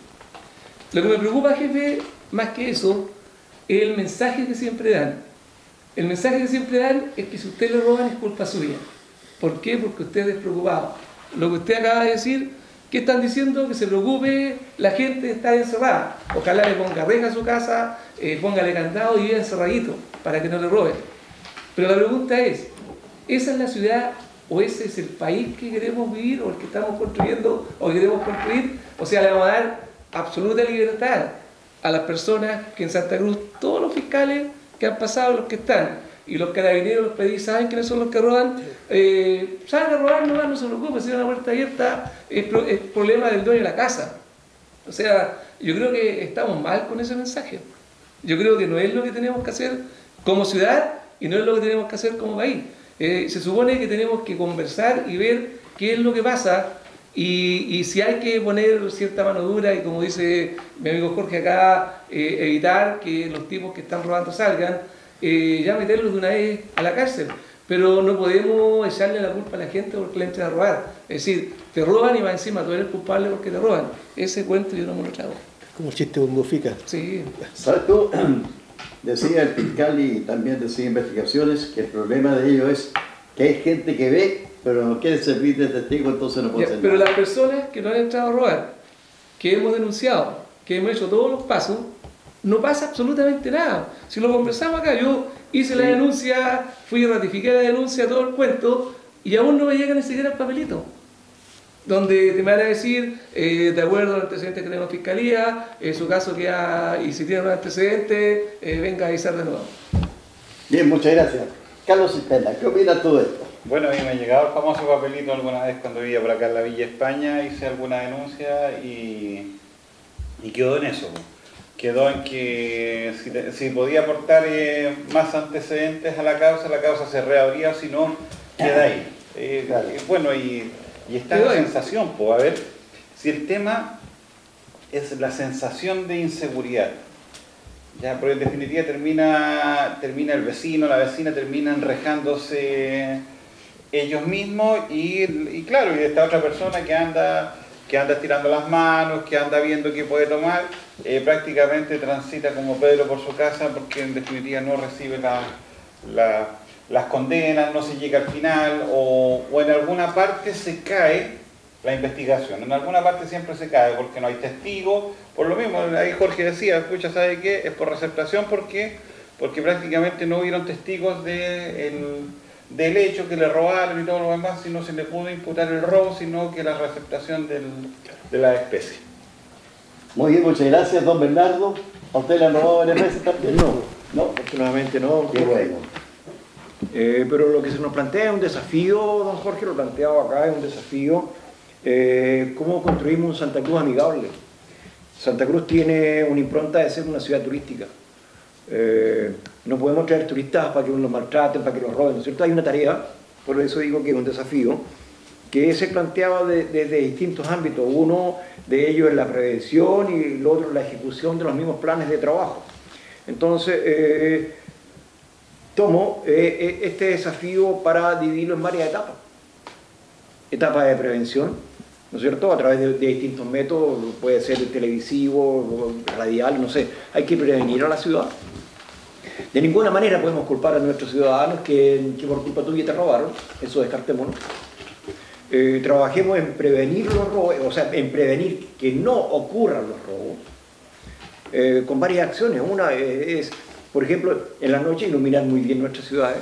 Lo que me preocupa, jefe, más que eso, es el mensaje que siempre dan. El mensaje que siempre dan es que si usted le roban es culpa suya. ¿Por qué? Porque usted es despreocupado. Lo que usted acaba de decir, ¿qué están diciendo? Que se preocupe la gente de estar encerrada. Ojalá le ponga reja a su casa, eh, póngale candado y viva encerradito para que no le roben. Pero la pregunta es, ¿esa es la ciudad o ese es el país que queremos vivir o el que estamos construyendo o que queremos construir? O sea, le vamos a dar absoluta libertad a las personas que en Santa Cruz, todos los fiscales que han pasado, los que están, y los carabineros, los P D I, saben quiénes son los que roban, eh, saben a robar, no, no se preocupen, si hay una puerta abierta, es, pro, es problema del dueño de la casa. O sea, yo creo que estamos mal con ese mensaje. Yo creo que no es lo que tenemos que hacer como ciudad y no es lo que tenemos que hacer como país. Eh, se supone que tenemos que conversar y ver qué es lo que pasa y, y si hay que poner cierta mano dura y, como dice mi amigo Jorge acá, eh, evitar que los tipos que están robando salgan, eh, ya meterlos de una vez a la cárcel. Pero no podemos echarle la culpa a la gente porque le entran a robar. Es decir, te roban y va encima, tú eres culpable porque te roban. Ese cuento yo no me lo trago. Como el chiste de un Mufica. Sí. ¿Sabes tú? Decía el fiscal y también decía investigaciones que el problema de ellos es que hay gente que ve, pero no quiere servir de testigo, entonces no puede Ya, hacer pero nada. las personas que no han entrado a robar, que hemos denunciado, que hemos hecho todos los pasos, no pasa absolutamente nada. Si lo conversamos acá, yo hice la denuncia, fui y ratifiqué la denuncia, todo el cuento, y aún no me llega ni siquiera el papelito. Donde te van a decir, eh, de acuerdo al antecedente que tenemos en Fiscalía, eh, su caso queda, y si tiene un antecedente, eh, venga a avisar de nuevo. Bien, muchas gracias. Carlos Cisterna, ¿qué opinas tú de esto? Bueno, a mí me ha llegado el famoso papelito alguna vez cuando vivía por acá en la Villa España, hice alguna denuncia y, y quedó en eso. Quedó en que si, si podía aportar eh, más antecedentes a la causa, la causa se reabría, o si no, queda ahí. Eh, Claro. eh, bueno, y, y está la sensación, pues, a ver, si el tema es la sensación de inseguridad, ya, porque en definitiva termina, termina el vecino, la vecina, terminan enrejándose ellos mismos y, y claro, y esta otra persona que anda, que anda tirando las manos, que anda viendo qué puede tomar, eh, prácticamente transita como Pedro por su casa porque en definitiva no recibe la, la, las condenas, no se llega al final o, o en alguna parte se cae la investigación, en alguna parte siempre se cae porque no hay testigos, por lo mismo, ahí Jorge decía, escucha, ¿sabe qué? Es por receptación, ¿por qué? Porque prácticamente no hubieron testigos de el, del hecho que le robaron y todo lo demás, si no se le pudo imputar el robo, sino que la receptación del, de la especie. Muy bien, muchas gracias, don Bernardo. ¿A usted le han robado varias veces también? No, No. afortunadamente no. Qué bueno. Eh, pero lo que se nos plantea es un desafío, don Jorge, lo planteado acá, es un desafío. Eh, ¿Cómo construimos un Santa Cruz amigable? Santa Cruz tiene una impronta de ser una ciudad turística. Eh, no podemos traer turistas para que los maltraten, para que los roben, ¿no es cierto? Hay una tarea, por eso digo que es un desafío, que se planteaba desde de, de distintos ámbitos. Uno de ellos es la prevención y el otro la ejecución de los mismos planes de trabajo. Entonces, eh, tomo eh, este desafío para dividirlo en varias etapas. Etapa de prevención, ¿no es cierto? A través de, de distintos métodos, puede ser televisivo, radial, no sé. Hay que prevenir a la ciudad. De ninguna manera podemos culpar a nuestros ciudadanos que, que por culpa tuya te robaron, eso descartémonos. Eh, trabajemos en prevenir los robos, o sea, en prevenir que no ocurran los robos, eh, con varias acciones. Una eh, es, por ejemplo, en la noche iluminar muy bien nuestras ciudades.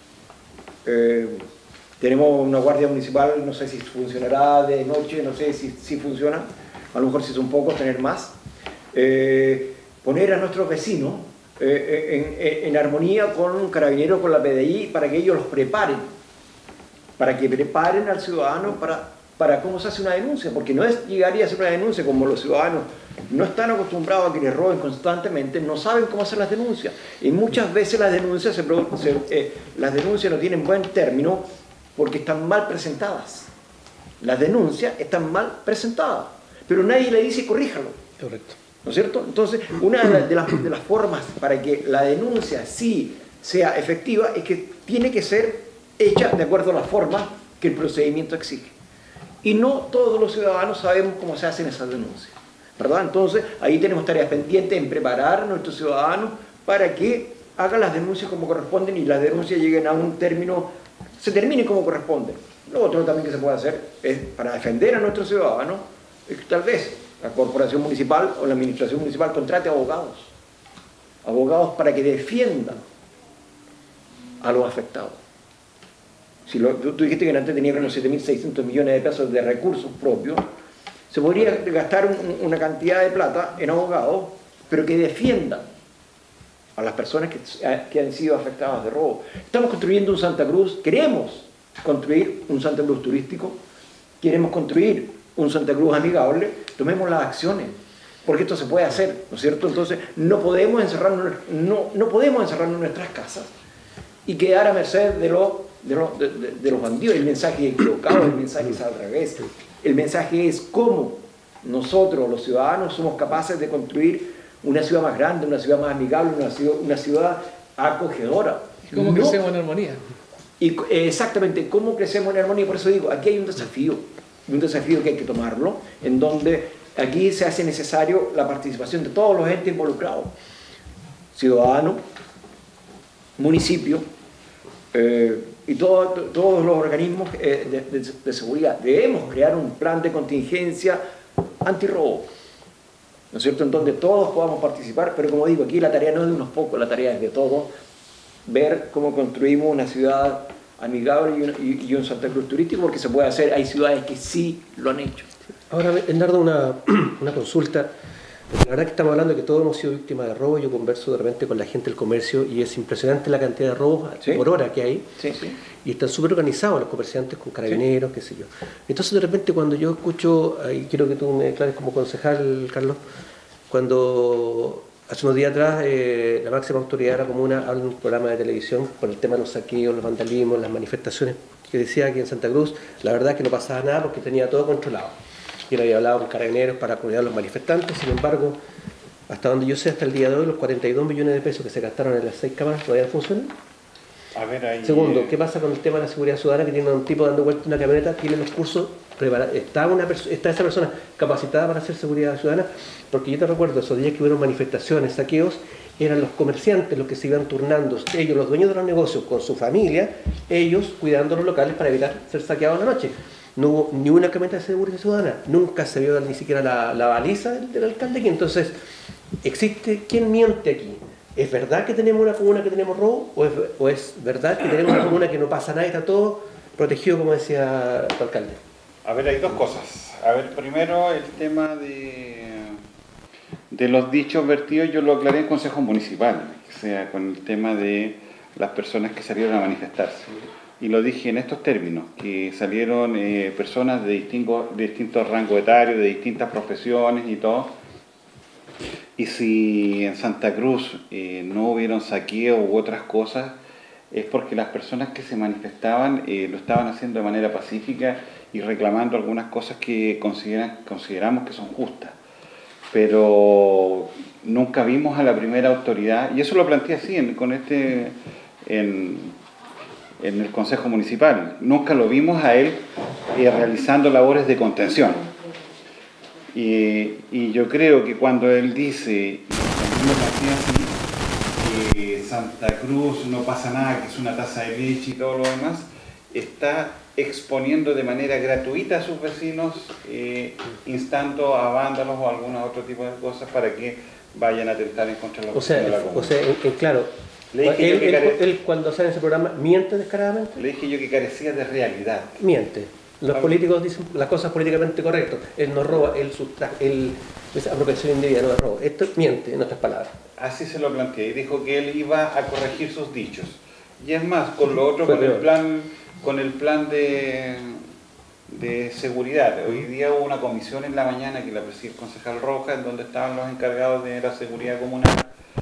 Eh, Tenemos una guardia municipal, no sé si funcionará de noche, no sé si, si funciona, a lo mejor si son pocos, tener más. eh, poner a nuestros vecinos eh, en, en, en armonía con un carabinero, con la P D I, para que ellos los preparen, para que preparen al ciudadano para, para cómo se hace una denuncia, porque no es llegar y hacer una denuncia como los ciudadanos no están acostumbrados a que les roben constantemente, no saben cómo hacer las denuncias. Y muchas veces las denuncias, se, se, eh, las denuncias no tienen buen término porque están mal presentadas. Las denuncias están mal presentadas, pero nadie le dice corríjalo. Correcto. ¿No es cierto? Entonces, una de las, de las formas para que la denuncia sí sea efectiva es que tiene que ser hecha de acuerdo a la forma que el procedimiento exige. Y no todos los ciudadanos sabemos cómo se hacen esas denuncias, ¿verdad? Entonces, ahí tenemos tareas pendientes en preparar a nuestros ciudadanos para que hagan las denuncias como corresponden y las denuncias lleguen a un término, se terminen como corresponde. Lo otro también que se puede hacer es, para defender a nuestros ciudadanos, es que tal vez la corporación municipal o la administración municipal contrate abogados, abogados para que defiendan a los afectados. Si lo, tú dijiste que antes tenía como siete mil seiscientos millones de pesos de recursos propios, se podría gastar un, una cantidad de plata en abogados, pero que defiendan a las personas que, que han sido afectadas de robo. Estamos construyendo un Santa Cruz, queremos construir un Santa Cruz turístico, queremos construir un Santa Cruz amigable, tomemos las acciones, porque esto se puede hacer, ¿no es cierto? Entonces no podemos encerrarnos, no, no podemos encerrarnos en nuestras casas y quedar a merced de, lo, de, lo, de, de, de los bandidos. El mensaje es equivocado, el mensaje es al revés. El mensaje es cómo nosotros, los ciudadanos, somos capaces de construir una ciudad más grande, una ciudad más amigable, una ciudad, una ciudad acogedora. ¿Y cómo no, crecemos en armonía? Y eh, exactamente, cómo crecemos en armonía. Por eso digo, aquí hay un desafío, un desafío que hay que tomarlo, en donde aquí se hace necesario la participación de todos los entes involucrados, ciudadanos, municipios, eh, y todo, todos los organismos eh, de, de, de seguridad. Debemos crear un plan de contingencia antirrobo, ¿no es cierto?, en donde todos podamos participar, pero como digo, aquí la tarea no es de unos pocos, la tarea es de todos, ver cómo construimos una ciudad amigable y un, y, y un Santa Cruz turístico, porque se puede hacer, hay ciudades que sí lo han hecho. Ahora, Bernardo, una, una consulta. La verdad que estamos hablando de que todos hemos sido víctimas de robo. Yo converso de repente con la gente del comercio y es impresionante la cantidad de robos ¿sí? por hora que hay. Sí, sí. Y están súper organizados los comerciantes con carabineros, sí. qué sé yo. Entonces de repente cuando yo escucho, y quiero que tú me aclares como concejal, Carlos, cuando hace unos días atrás eh, la máxima autoridad de la comuna habla en un programa de televisión por el tema de los saqueos, los vandalismos, las manifestaciones, que decía que en Santa Cruz la verdad es que no pasaba nada porque tenía todo controlado. Y él había hablado con carabineros para cuidar a los manifestantes. Sin embargo, hasta donde yo sé, hasta el día de hoy, los cuarenta y dos millones de pesos que se gastaron en las seis cámaras todavía funcionan. A ver, ahí... Segundo, ¿qué pasa con el tema de la seguridad ciudadana? Que tiene un tipo dando vuelta en una camioneta, tiene los cursos preparados, está, una está esa persona capacitada para hacer seguridad ciudadana, porque yo te recuerdo, esos días que hubo manifestaciones, saqueos, eran los comerciantes los que se iban turnando, ellos, los dueños de los negocios, con su familia, ellos cuidando los locales para evitar ser saqueados en la noche. No hubo ni una camioneta de seguridad ciudadana, nunca se vio ni siquiera la, la baliza del, del alcalde aquí. Entonces, existe, ¿quién miente aquí? ¿Es verdad que tenemos una comuna que tenemos robo? ¿O es, o es verdad que tenemos una comuna que no pasa nada y está todo protegido, como decía tu alcalde? A ver, hay dos cosas. A ver, primero el tema de, de los dichos vertidos, yo lo aclaré en Consejo Municipal, o sea, con el tema de las personas que salieron a manifestarse. Y lo dije en estos términos, que salieron eh, personas de distintos, de distintos rangos etarios, de distintas profesiones y todo. Y si en Santa Cruz eh, no hubieron saqueo u otras cosas, es porque las personas que se manifestaban eh, lo estaban haciendo de manera pacífica y reclamando algunas cosas que consideran, consideramos que son justas. Pero nunca vimos a la primera autoridad, y eso lo planteé así en, con este... En, en el Consejo Municipal, nunca lo vimos a él eh, realizando labores de contención. Y, y yo creo que cuando él dice, que Santa Cruz no pasa nada, que es una taza de leche y todo lo demás, está exponiendo de manera gratuita a sus vecinos, eh, instando a vándalos o algún otro tipo de cosas para que vayan a atentar en contra de la o sea, de la comuna. O sea, en, en, claro, Le dije él, yo que él, care... él cuando sale en ese programa, ¿miente descaradamente? Le dije yo que carecía de realidad. Miente. Los políticos dicen las cosas políticamente correctas. Él no roba, él sustrae, él es apropiación indebida, no es robo. Esto miente, en otras palabras. Así se lo planteé y dijo que él iba a corregir sus dichos. Y es más, con lo otro, Fue con el peor. plan, con el plan de, de seguridad. Hoy día hubo una comisión en la mañana que la presidía el concejal Rojas, en donde estaban los encargados de la seguridad comunal.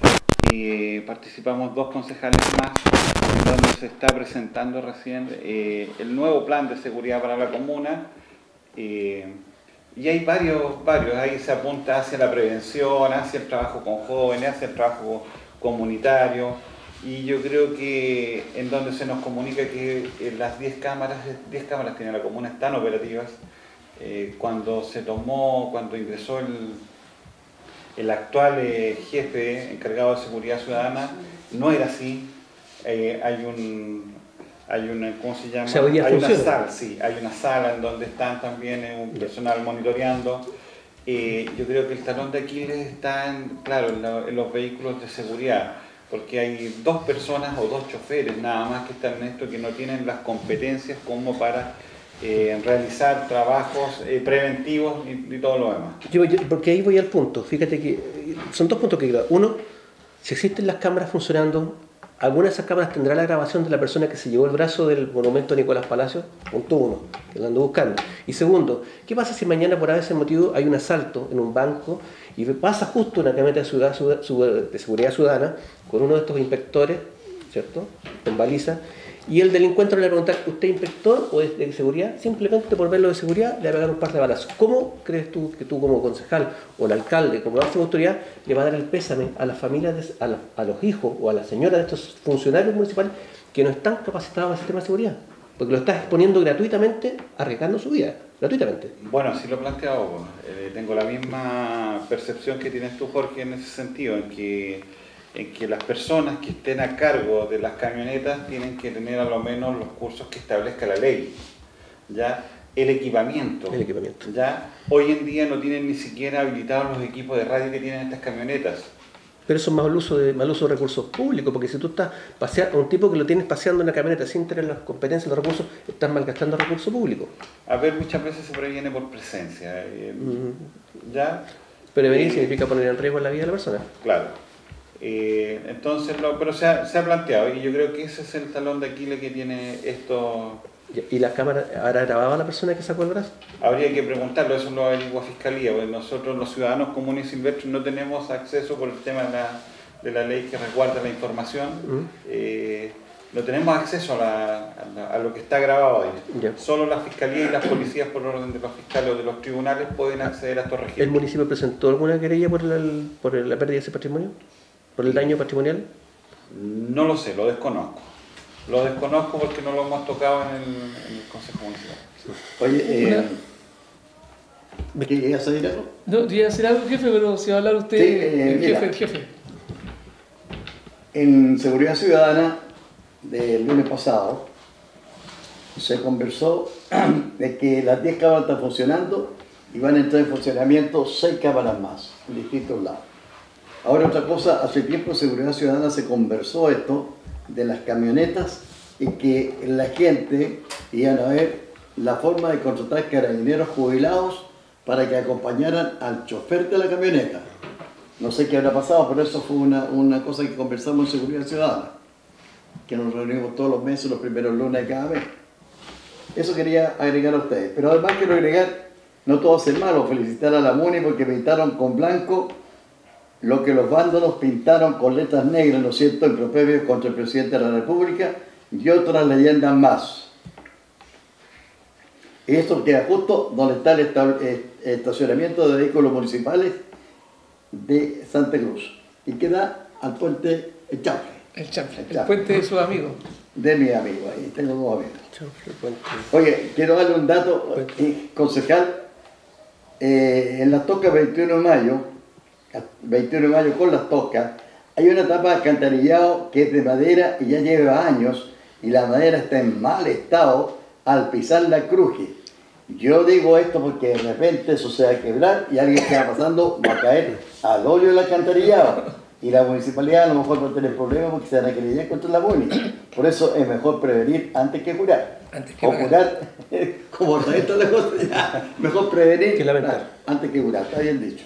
Y participamos dos concejales más, donde se está presentando recién eh, el nuevo plan de seguridad para la comuna. Eh, y hay varios, varios, ahí se apunta hacia la prevención, hacia el trabajo con jóvenes, hacia el trabajo comunitario. Y yo creo que en donde se nos comunica que eh, las diez cámaras, diez cámaras que tiene la comuna están operativas. Eh, cuando se tomó, cuando ingresó el, el actual eh, jefe encargado de seguridad ciudadana, no era así. Eh, hay un, hay una, ¿cómo se llama? O sea, hoy día hay una funciona. sala, sí, hay una sala en donde están también eh, un personal monitoreando. Eh, yo creo que el talón de Aquiles está en, claro, en, la- en los vehículos de seguridad, porque hay dos personas o dos choferes nada más que están en esto que no tienen las competencias como para eh, realizar trabajos eh, preventivos y, y todo lo demás. Yo, yo- porque ahí voy al punto. Fíjate que eh, son dos puntos que quiero. Uno, si existen las cámaras funcionando, ¿alguna de esas cámaras tendrá la grabación de la persona que se llevó el brazo del monumento a Nicolás Palacio? Punto uno, que lo ando buscando. Y segundo, ¿qué pasa si mañana por ese motivo hay un asalto en un banco y pasa justo una camioneta de, ciudad, de seguridad ciudadana con uno de estos inspectores, ¿cierto?, con baliza, y el delincuente no le pregunta, ¿usted es inspector o es de seguridad? Simplemente por verlo de seguridad le va a dar un par de balazos. ¿Cómo crees tú que tú como concejal o el alcalde, como máxima autoridad, le va a dar el pésame a las familias, de- a, la- a los hijos o a las señoras de estos funcionarios municipales que no están capacitados para el sistema de seguridad? Porque lo estás exponiendo gratuitamente, arriesgando su vida, gratuitamente. Bueno, así lo he planteado. Bueno, eh, tengo la misma percepción que tienes tú, Jorge, en ese sentido, en que, en que las personas que estén a cargo de las camionetas tienen que tener a lo menos los cursos que establezca la ley. ¿Ya? El equipamiento. El equipamiento. ¿Ya? Hoy en día no tienen ni siquiera habilitados los equipos de radio que tienen estas camionetas. Pero eso es mal uso de, mal uso de recursos públicos, porque si tú estás paseando, un tipo que lo tienes paseando en la camioneta sin tener las competencias, los recursos, estás malgastando recursos públicos. A ver, muchas veces se previene por presencia. eh, ¿Ya? Prevenir Eh, significa poner en riesgo la vida de la persona. Claro. Eh, entonces, lo, pero se ha, se ha planteado y yo creo que ese es el talón de Aquiles que tiene esto. ¿Y la cámara habrá grabado a la persona que sacó el brazo? Habría que preguntarlo, eso lo averigua Fiscalía, porque nosotros los ciudadanos comunes y silvestres no tenemos acceso por el tema de la, de la ley que resguarda la información, Mm. eh, no tenemos acceso a, la- a la- a lo que está grabado ahí. Ya. Solo la Fiscalía y las policías por orden de los fiscales o de los tribunales pueden acceder a estos ¿El registros. municipio presentó alguna querella por, el- por la pérdida de ese patrimonio? ¿Por el daño patrimonial? No lo sé, lo desconozco. Lo desconozco porque no lo hemos tocado en el, en el Consejo Municipal. Oye, eh, Una- ¿me querías decir algo? No, yo iba a decir algo, jefe, pero si va a hablar usted, Sí, eh, el mira. jefe, el jefe. En Seguridad Ciudadana del lunes pasado se conversó de que las diez cámaras están funcionando y van a entrar en funcionamiento seis cámaras más en distintos lados. Ahora otra cosa, hace tiempo en Seguridad Ciudadana se conversó esto de las camionetas y que la gente iban a ver la forma de contratar carabineros jubilados para que acompañaran al chofer de la camioneta. No sé qué habrá pasado, pero eso fue una, una cosa que conversamos en Seguridad Ciudadana, que nos reunimos todos los meses, los primeros lunes de cada mes. Eso quería agregar a ustedes. Pero además quiero agregar, no todo es malo, felicitar a la MUNI porque pintaron con blanco lo que los vándalos pintaron con letras negras, ¿no es cierto?, improperio contra el presidente de la República y otras leyendas más. Y esto queda justo donde está el estab- eh, estacionamiento de vehículos municipales de Santa Cruz y queda al puente El Chanfle, El chanfle, El el chanfle. puente de sus amigos. de mi amigo, ahí tengo dos amigos. Chanfle, puente. Oye, quiero darle un dato, eh, concejal, eh, en las tocas veintiuno de mayo, veintiuno de mayo con las tocas, hay una tapa de alcantarillado que es de madera y ya lleva años y la madera está en mal estado, al pisar la cruje. Yo digo esto porque de repente eso se va a quebrar y alguien que va pasando va a caer al hoyo del alcantarillado. Y la municipalidad a lo mejor va a tener problemas porque se van a querer contra la MUNI. Por eso es mejor prevenir antes que curar. Antes que pagar. curar, como no está la cosa, ya, mejor prevenir Que lamentar. claro, antes que curar, está bien dicho.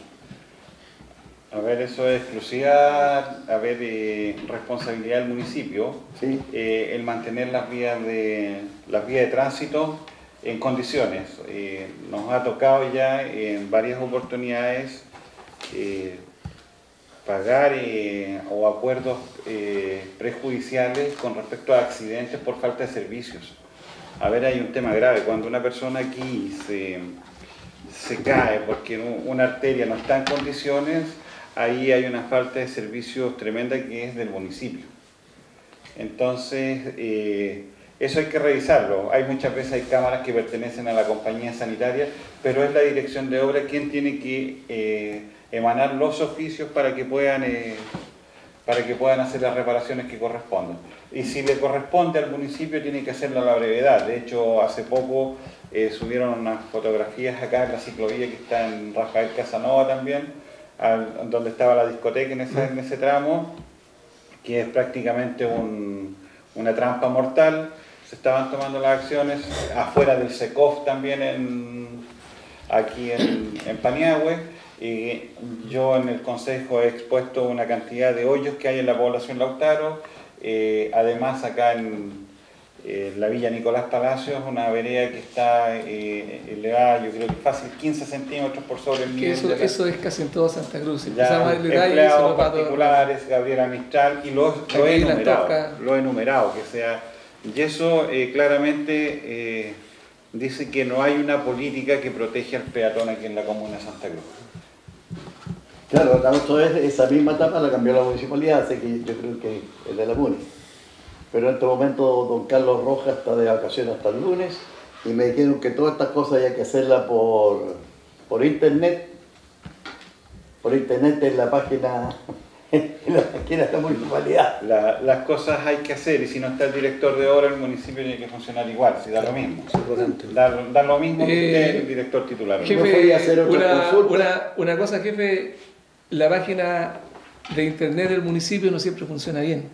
A ver, eso es exclusiva, a ver, eh, responsabilidad del municipio, Sí. eh, el mantener las vías de las vías de tránsito en condiciones. Eh, nos ha tocado ya en varias oportunidades eh, pagar eh, o acuerdos eh, prejudiciales con respecto a accidentes por falta de servicios. A ver, hay un tema grave, cuando una persona aquí se, se cae porque una arteria no está en condiciones, ahí hay una falta de servicios tremenda que es del municipio. Entonces, eh, eso hay que revisarlo. Hay muchas veces hay cámaras que pertenecen a la compañía sanitaria, pero es la dirección de obra quien tiene que eh, emanar los oficios para que puedan eh, para que puedan hacer las reparaciones que correspondan. Y si le corresponde al municipio, tiene que hacerlo a la brevedad. De hecho, hace poco eh, subieron unas fotografías acá en la ciclovía que está en Rafael Casanova también, al, donde estaba la discoteca en ese, en ese tramo, que es prácticamente un, una trampa mortal. Se estaban tomando las acciones afuera del SECOF también, en, aquí en, en Paniagüe. Y yo en el consejo he expuesto una cantidad de hoyos que hay en la población Lautaro. Eh, además acá en eh, la Villa Nicolás Palacios, una vereda que está eh, elevada, yo creo que fácil quince centímetros por sobre el Que nivel eso, de la... eso es casi en toda Santa Cruz. Si Ya, empezamos a ver detalles, se empleados nos va todo. particulares, Gabriela Mistral, y lo, lo he Aquí la enumerado, Tosca. lo he enumerado, que sea, y eso eh, claramente eh, dice que no hay una política que protege al peatón aquí en la comuna de Santa Cruz. Claro, la otra vez esa misma etapa la cambió la municipalidad, así que yo creo que es de la MUNI. Pero en este momento don Carlos Rojas está de vacaciones hasta el lunes y me dijeron que todas estas cosas hay que hacerlas por, por internet. Por internet en la página, en la página de la municipalidad. La, las cosas hay que hacer, y si no está el director de obra, el municipio tiene que funcionar igual, si da lo mismo. Da, da lo mismo que Eh, esté el director titular. ¿No podía Jefe, hacer otra una, consulta? una, una cosa, jefe, la página de internet del municipio no siempre funciona bien.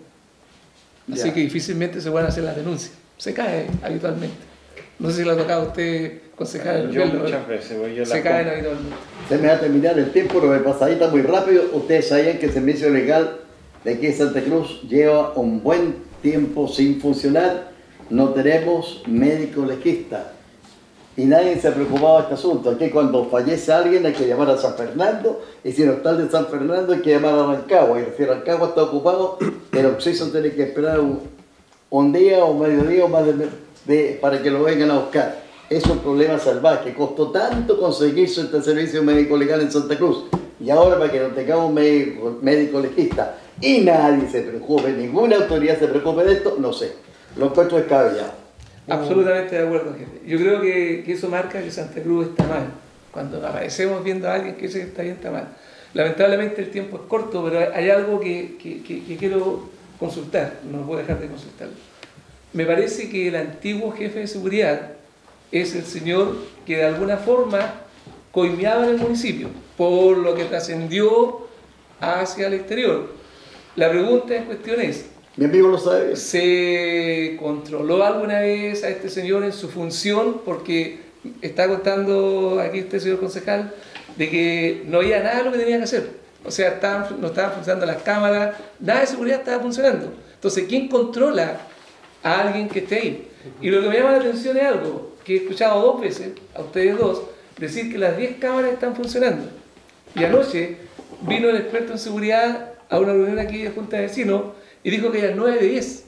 Así Ya. que difícilmente se van a hacer las denuncias. Se cae habitualmente. No sé si le ha tocado a usted, concejal, Yo verlo, muchas veces voy yo se la caen comp- habitualmente. Se me va a terminar el tiempo, lo de pasadita muy rápido. Ustedes sabían que el servicio legal de aquí de Santa Cruz lleva un buen tiempo sin funcionar. No tenemos médico legista. Y nadie se ha preocupado de este asunto. Aquí cuando fallece alguien hay que llamar a San Fernando, y si no está el de San Fernando hay que llamar a Rancagua. Y si Rancagua está ocupado, el oxígeno tiene que esperar un, un día o medio día o más de, de, para que lo vengan a buscar. Es un problema salvaje. Costó tanto conseguirse este servicio médico legal en Santa Cruz. Y ahora para que no tengamos un médico, médico legista y nadie se preocupe, ninguna autoridad se preocupe de esto, no sé. Lo encuentro descabellado. Absolutamente de acuerdo, jefe. Yo creo que, que eso marca que Santa Cruz está mal. Cuando aparecemos viendo a alguien que dice que está bien, está mal. Lamentablemente el tiempo es corto, pero hay algo que, que, que, que quiero consultar, no puedo dejar de consultarlo. Me parece que el antiguo jefe de seguridad es el señor que de alguna forma coimeaba en el municipio, por lo que trascendió hacia el exterior. La pregunta en cuestión es, Mi amigo lo sabe. ¿se controló alguna vez a este señor en su función? Porque está contando aquí este señor concejal de que no había nada de lo que tenía que hacer. O sea, estaban, no estaban funcionando las cámaras, nada de seguridad estaba funcionando. Entonces, ¿quién controla a alguien que esté ahí? Y lo que me llama la atención es algo que he escuchado dos veces, a ustedes dos, decir que las diez cámaras están funcionando. Y anoche vino el experto en seguridad a una reunión aquí de Junta de Vecinos y dijo que eran nueve de diez.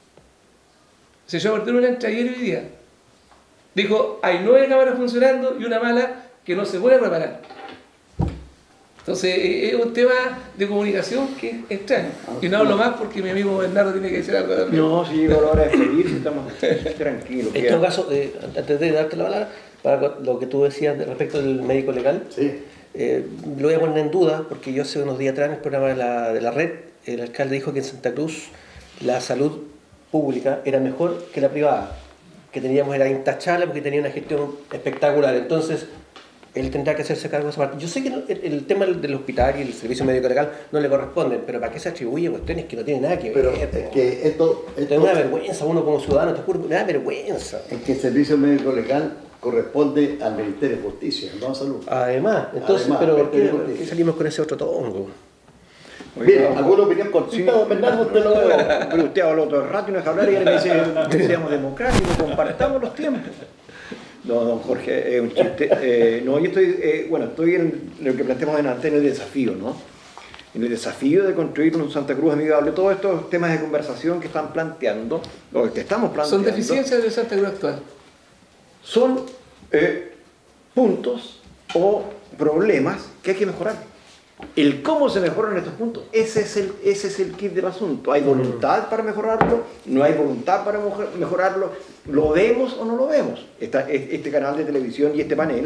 Se echó a partir una entre ayer y hoy día. Dijo, hay nueve cámaras funcionando y una mala que no se puede reparar. Entonces, es un tema de comunicación que es extraño. Y no hablo más porque mi amigo Bernardo tiene que decir algo también. No, si llegó la hora de despedirse, estamos tranquilos. En todo caso, eh, antes de darte la palabra, para lo que tú decías de- respecto del médico legal, Sí. eh, lo voy a poner en duda porque yo hace unos días atrás en el programa de la, de la red, el alcalde dijo que en Santa Cruz la salud pública era mejor que la privada, que teníamos era intachable porque tenía una gestión espectacular. Entonces, él tendrá que hacerse cargo de esa parte. Yo sé que no, el, el tema del, del hospital y el servicio médico legal no le corresponden, pero ¿para qué se atribuye cuestiones que no tienen nada que ver? Pero es que esto, Esto esto es una vergüenza, uno como ciudadano, te juro, me da vergüenza. es que el servicio médico legal corresponde al Ministerio de Justicia, no a Salud. Además, entonces, Además, pero ¿por qué, Ministerio de por qué Justicia. salimos con ese otro tongo? Bien, ¿alguna opinión cortita, don Bernardo? Usted lo veo. Pero usted habló todo el rato y no deja hablar y él me dice que seamos democráticos, compartamos los tiempos. No, don Jorge, es un chiste. Eh, no, yo estoy, eh, bueno, estoy en lo que planteamos delante, en el desafío, ¿no? En el desafío de construir un Santa Cruz amigable. Todos estos temas de conversación que están planteando, o que estamos planteando, Son deficiencias del Santa Cruz actual. son eh, puntos o problemas que hay que mejorar. El cómo se mejoran estos puntos, ese es el, ese es el kit del asunto. ¿Hay voluntad para mejorarlo? ¿No hay voluntad para mejorarlo? ¿Lo vemos o no lo vemos? Esta, este canal de televisión y este panel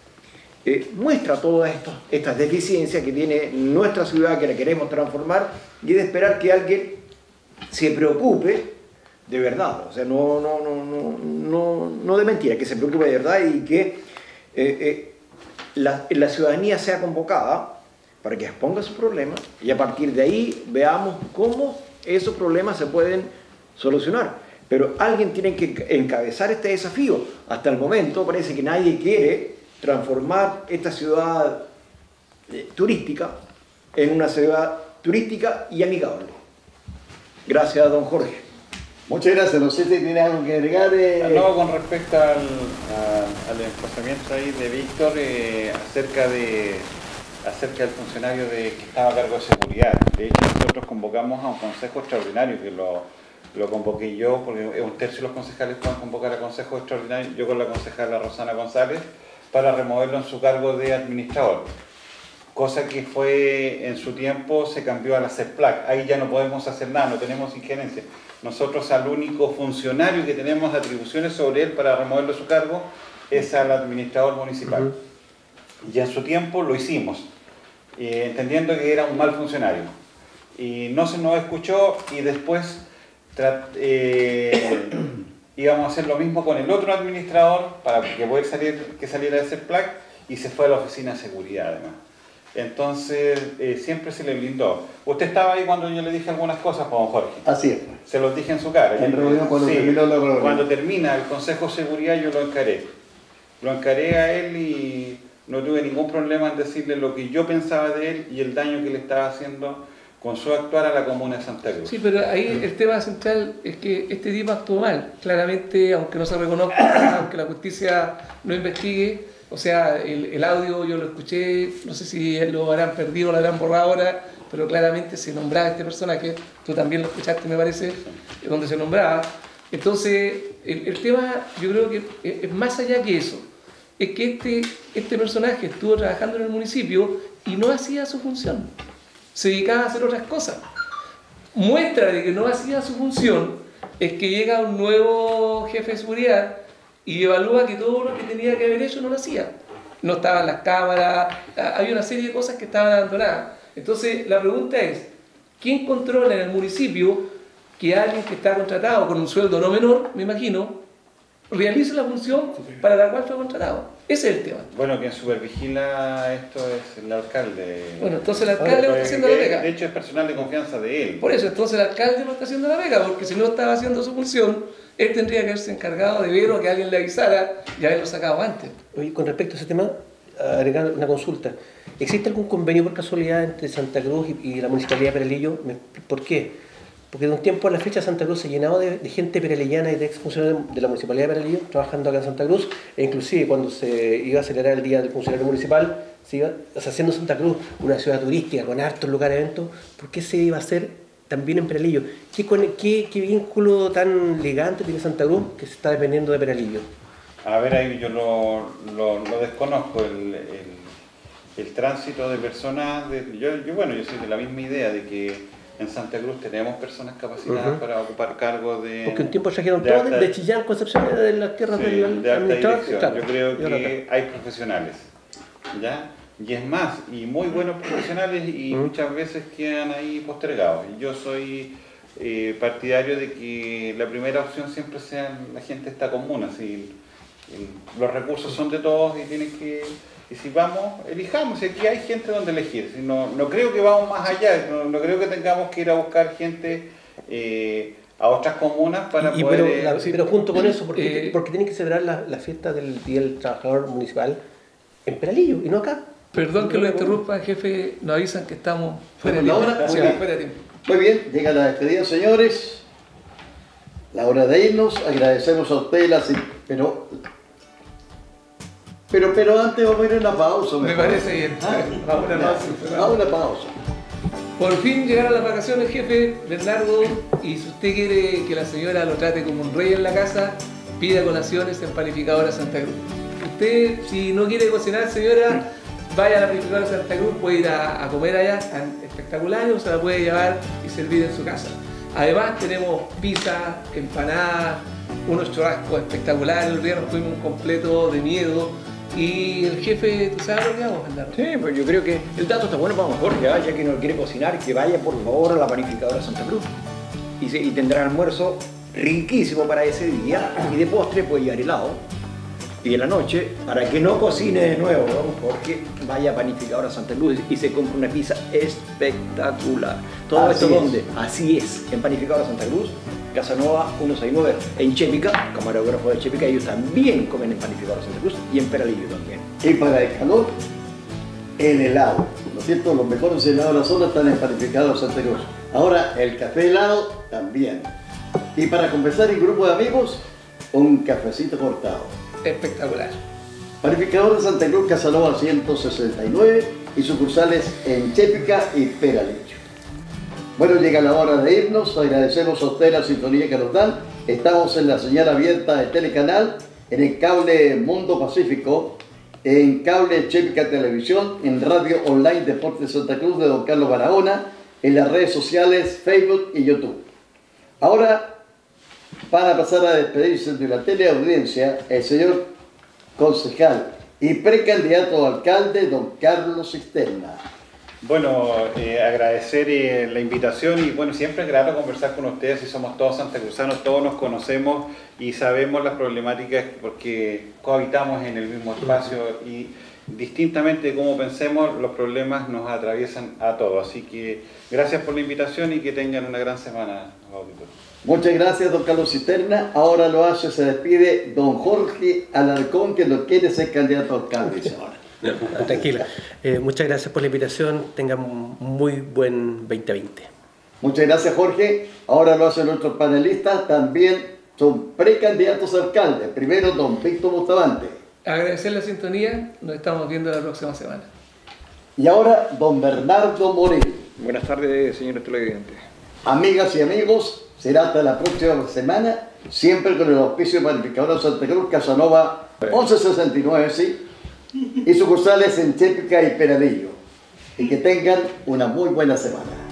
eh, muestra todas estos, estas deficiencias que tiene nuestra ciudad, que la queremos transformar, y es de esperar que alguien se preocupe de verdad, o sea, no, no, no, no, no, no de mentira, que se preocupe de verdad y que eh, eh, la, la ciudadanía sea convocada para que exponga sus problemas y a partir de ahí veamos cómo esos problemas se pueden solucionar. Pero alguien tiene que encabezar este desafío. Hasta el momento parece que nadie quiere transformar esta ciudad eh, turística en una ciudad turística y amigable. Gracias, don Jorge. Muchas gracias. No sé si tiene algo que agregar. Eh... No, con respecto al, a, al emplazamiento ahí de Víctor eh, acerca de acerca del funcionario de, que estaba a cargo de seguridad. De hecho, nosotros convocamos a un consejo extraordinario que lo, lo convoqué yo, porque un tercio de los concejales pueden convocar a consejo extraordinario, yo con la concejala Rosana González, para removerlo en su cargo de administrador. Cosa que fue en su tiempo, se cambió a la CEPLAC. Ahí ya no podemos hacer nada, no tenemos injerencia. Nosotros al único funcionario que tenemos atribuciones sobre él para removerlo de su cargo es al administrador municipal. Uh-huh. Y en su tiempo lo hicimos, eh, entendiendo que era un mal funcionario. Y no se nos escuchó y después eh, íbamos a hacer lo mismo con el otro administrador para que, poder salir, que saliera de CEPLAC y se fue a la oficina de seguridad además. Entonces, eh, siempre se le blindó. Usted estaba ahí cuando yo le dije algunas cosas, don Jorge. Así es. Se los dije en su cara. En reunión, cuando sí, terminó la reunión. Cuando termina el Consejo de Seguridad, yo lo encaré. Lo encaré a él y no tuve ningún problema en decirle lo que yo pensaba de él y el daño que le estaba haciendo con su actuar a la comuna de Santa Cruz. Sí, pero ahí el tema central es que este tipo actuó mal. Claramente, aunque no se reconozca, aunque la justicia no investigue, o sea, el, el audio yo lo escuché, no sé si lo habrán perdido o lo habrán borrado ahora, pero claramente se nombraba este personaje, tú también lo escuchaste me parece, donde se nombraba. Entonces, el, el tema yo creo que es, es más allá que eso, es que este, este personaje estuvo trabajando en el municipio y no hacía su función, se dedicaba a hacer otras cosas. Muestra de que no hacía su función es que llega un nuevo jefe de seguridad y evalúa que todo lo que tenía que haber hecho no lo hacía. No estaban las cámaras, había una serie de cosas que estaban abandonadas. Entonces la pregunta es, ¿quién controla en el municipio que alguien que está contratado con un sueldo no menor, me imagino, realice la función para la cual fue contratado? Ese es el tema. Bueno, quien supervigila esto es el alcalde. Bueno, entonces el alcalde no está haciendo la pega. De hecho es personal de confianza de él. Por eso, entonces el alcalde no está haciendo la pega, porque si no estaba haciendo su función, él tendría que haberse encargado de ver o que alguien le avisara y haberlo sacado antes. Oye, con respecto a ese tema, agregar una consulta. ¿Existe algún convenio por casualidad entre Santa Cruz y, y la Municipalidad de Peralillo? ¿Por qué? Porque de un tiempo a la fecha Santa Cruz se llenaba de, de gente peralillana y de exfuncionarios de la Municipalidad de Peralillo trabajando acá en Santa Cruz, e inclusive cuando se iba a celebrar el Día del Funcionario Municipal, se iba, o sea, haciendo Santa Cruz una ciudad turística con hartos lugares de eventos, ¿por qué se iba a hacer también en Peralillo? ¿Qué, qué, qué vínculo tan ligante tiene Santa Cruz que se está dependiendo de Peralillo? A ver, ahí yo lo, lo, lo desconozco, el, el, el tránsito de personas, de, yo, yo, bueno, yo soy de la misma idea de que en Santa Cruz tenemos personas capacitadas uh-huh. para ocupar cargos de... Porque un tiempo trajeron todos de, de Chillán, Concepción, de las tierras sí, del de alta dirección. Claro, yo creo que hay profesionales, ¿ya? Y es más, y muy buenos profesionales y uh-huh. muchas veces quedan ahí postergados. Y yo soy eh, partidario de que la primera opción siempre sea la gente de esta comuna, si el, los recursos son de todos y tienen que y si vamos, elijamos, y aquí hay gente donde elegir. No, no creo que vamos más allá, no, no creo que tengamos que ir a buscar gente eh, a otras comunas para y, poder... Pero, la, eh, pero junto con eso, porque, eh, porque tienen que celebrar la, la fiesta del Día del Trabajador Municipal en Peralillo y no acá. Perdón que No, lo no, interrumpa, jefe, nos avisan que estamos fuera de ¿La tiempo. hora? Sí, Muy bien. fuera de tiempo. Muy bien, llega la despedida, señores. La hora de irnos. Agradecemos a ustedes las... Pero, pero, pero antes vamos a ir a una pausa. Me mejor. parece bien. Ah, Vamos a una ya. pausa. Vamos a una pausa. Por fin llegaron las vacaciones, jefe Bernardo, y si usted quiere que la señora lo trate como un rey en la casa, pida colaciones en Panificadora Santa Cruz. Usted, si no quiere cocinar, señora, vaya a la Panificadora Santa Cruz, puede ir a, a comer allá, están espectaculares, o se la puede llevar y servir en su casa. Además tenemos pizza, empanadas, unos churrascos espectaculares, el viernes fuimos un completo de miedo. Y el jefe, ¿tú sabes lo que vamos a andar? Sí, pues yo creo que el dato está bueno para don Jorge, ¿ah? Ya que no quiere cocinar, que vaya por favor a la Panificadora Santa Cruz. Y, se, y tendrá almuerzo riquísimo para ese día, y de postre puede llevar helado. Y en la noche, para que no cocine de nuevo, don Jorge, vaya a Panificadora Santa Cruz y se compra una pizza espectacular. ¿Todo Así esto es. dónde? Así es, en Panificadora Santa Cruz, Casanova ciento sesenta y nueve, en Chépica, camarógrafo de Chépica, ellos también comen en Panificadora Santa Cruz y en Peralillo también. Y para el calor, el helado. ¿No es cierto? Los mejores helados de la zona están en Panificadora Santa Cruz. Ahora, el café helado también. Y para conversar en grupo de amigos, un cafecito cortado. Espectacular. Panificadora Santa Cruz, Casanova ciento sesenta y nueve y sucursales en Chépica y Peralillo. Bueno, llega la hora de irnos. Agradecemos a ustedes la sintonía que nos dan. Estamos en la señal abierta de Telecanal, en el cable Mundo Pacífico, en cable Chépica Televisión, en Radio Online Deportes Santa Cruz de don Carlos Barahona, en las redes sociales Facebook y YouTube. Ahora van a pasar a despedirse de la teleaudiencia el señor concejal y precandidato a alcalde don Carlos Cisterna. Bueno, eh, agradecer eh, la invitación y bueno, siempre es grato conversar con ustedes, y somos todos santacruzanos, todos nos conocemos y sabemos las problemáticas porque cohabitamos en el mismo espacio y distintamente de cómo pensemos, los problemas nos atraviesan a todos. Así que gracias por la invitación y que tengan una gran semana, auditores. Muchas gracias, don Carlos Cisterna. Ahora lo hace, se despide don Jorge Alarcón, que no quiere ser candidato a alcalde ahora. No, tranquila. Eh, muchas gracias por la invitación. Tengan un muy buen veinte veinte. Muchas gracias, Jorge. Ahora lo hacen nuestros panelistas, también son precandidatos a alcalde. Primero, don Víctor Bustamante. Agradecer la sintonía, nos estamos viendo la próxima semana. Y ahora, don Bernardo Morel. Buenas tardes, señores televidentes. Amigas y amigos, será hasta la próxima semana, siempre con el auspicio de Panificadora Santa Cruz, Casanova once sesenta y nueve, sí, y sucursales en Chépica y Peralillo. Y que tengan una muy buena semana.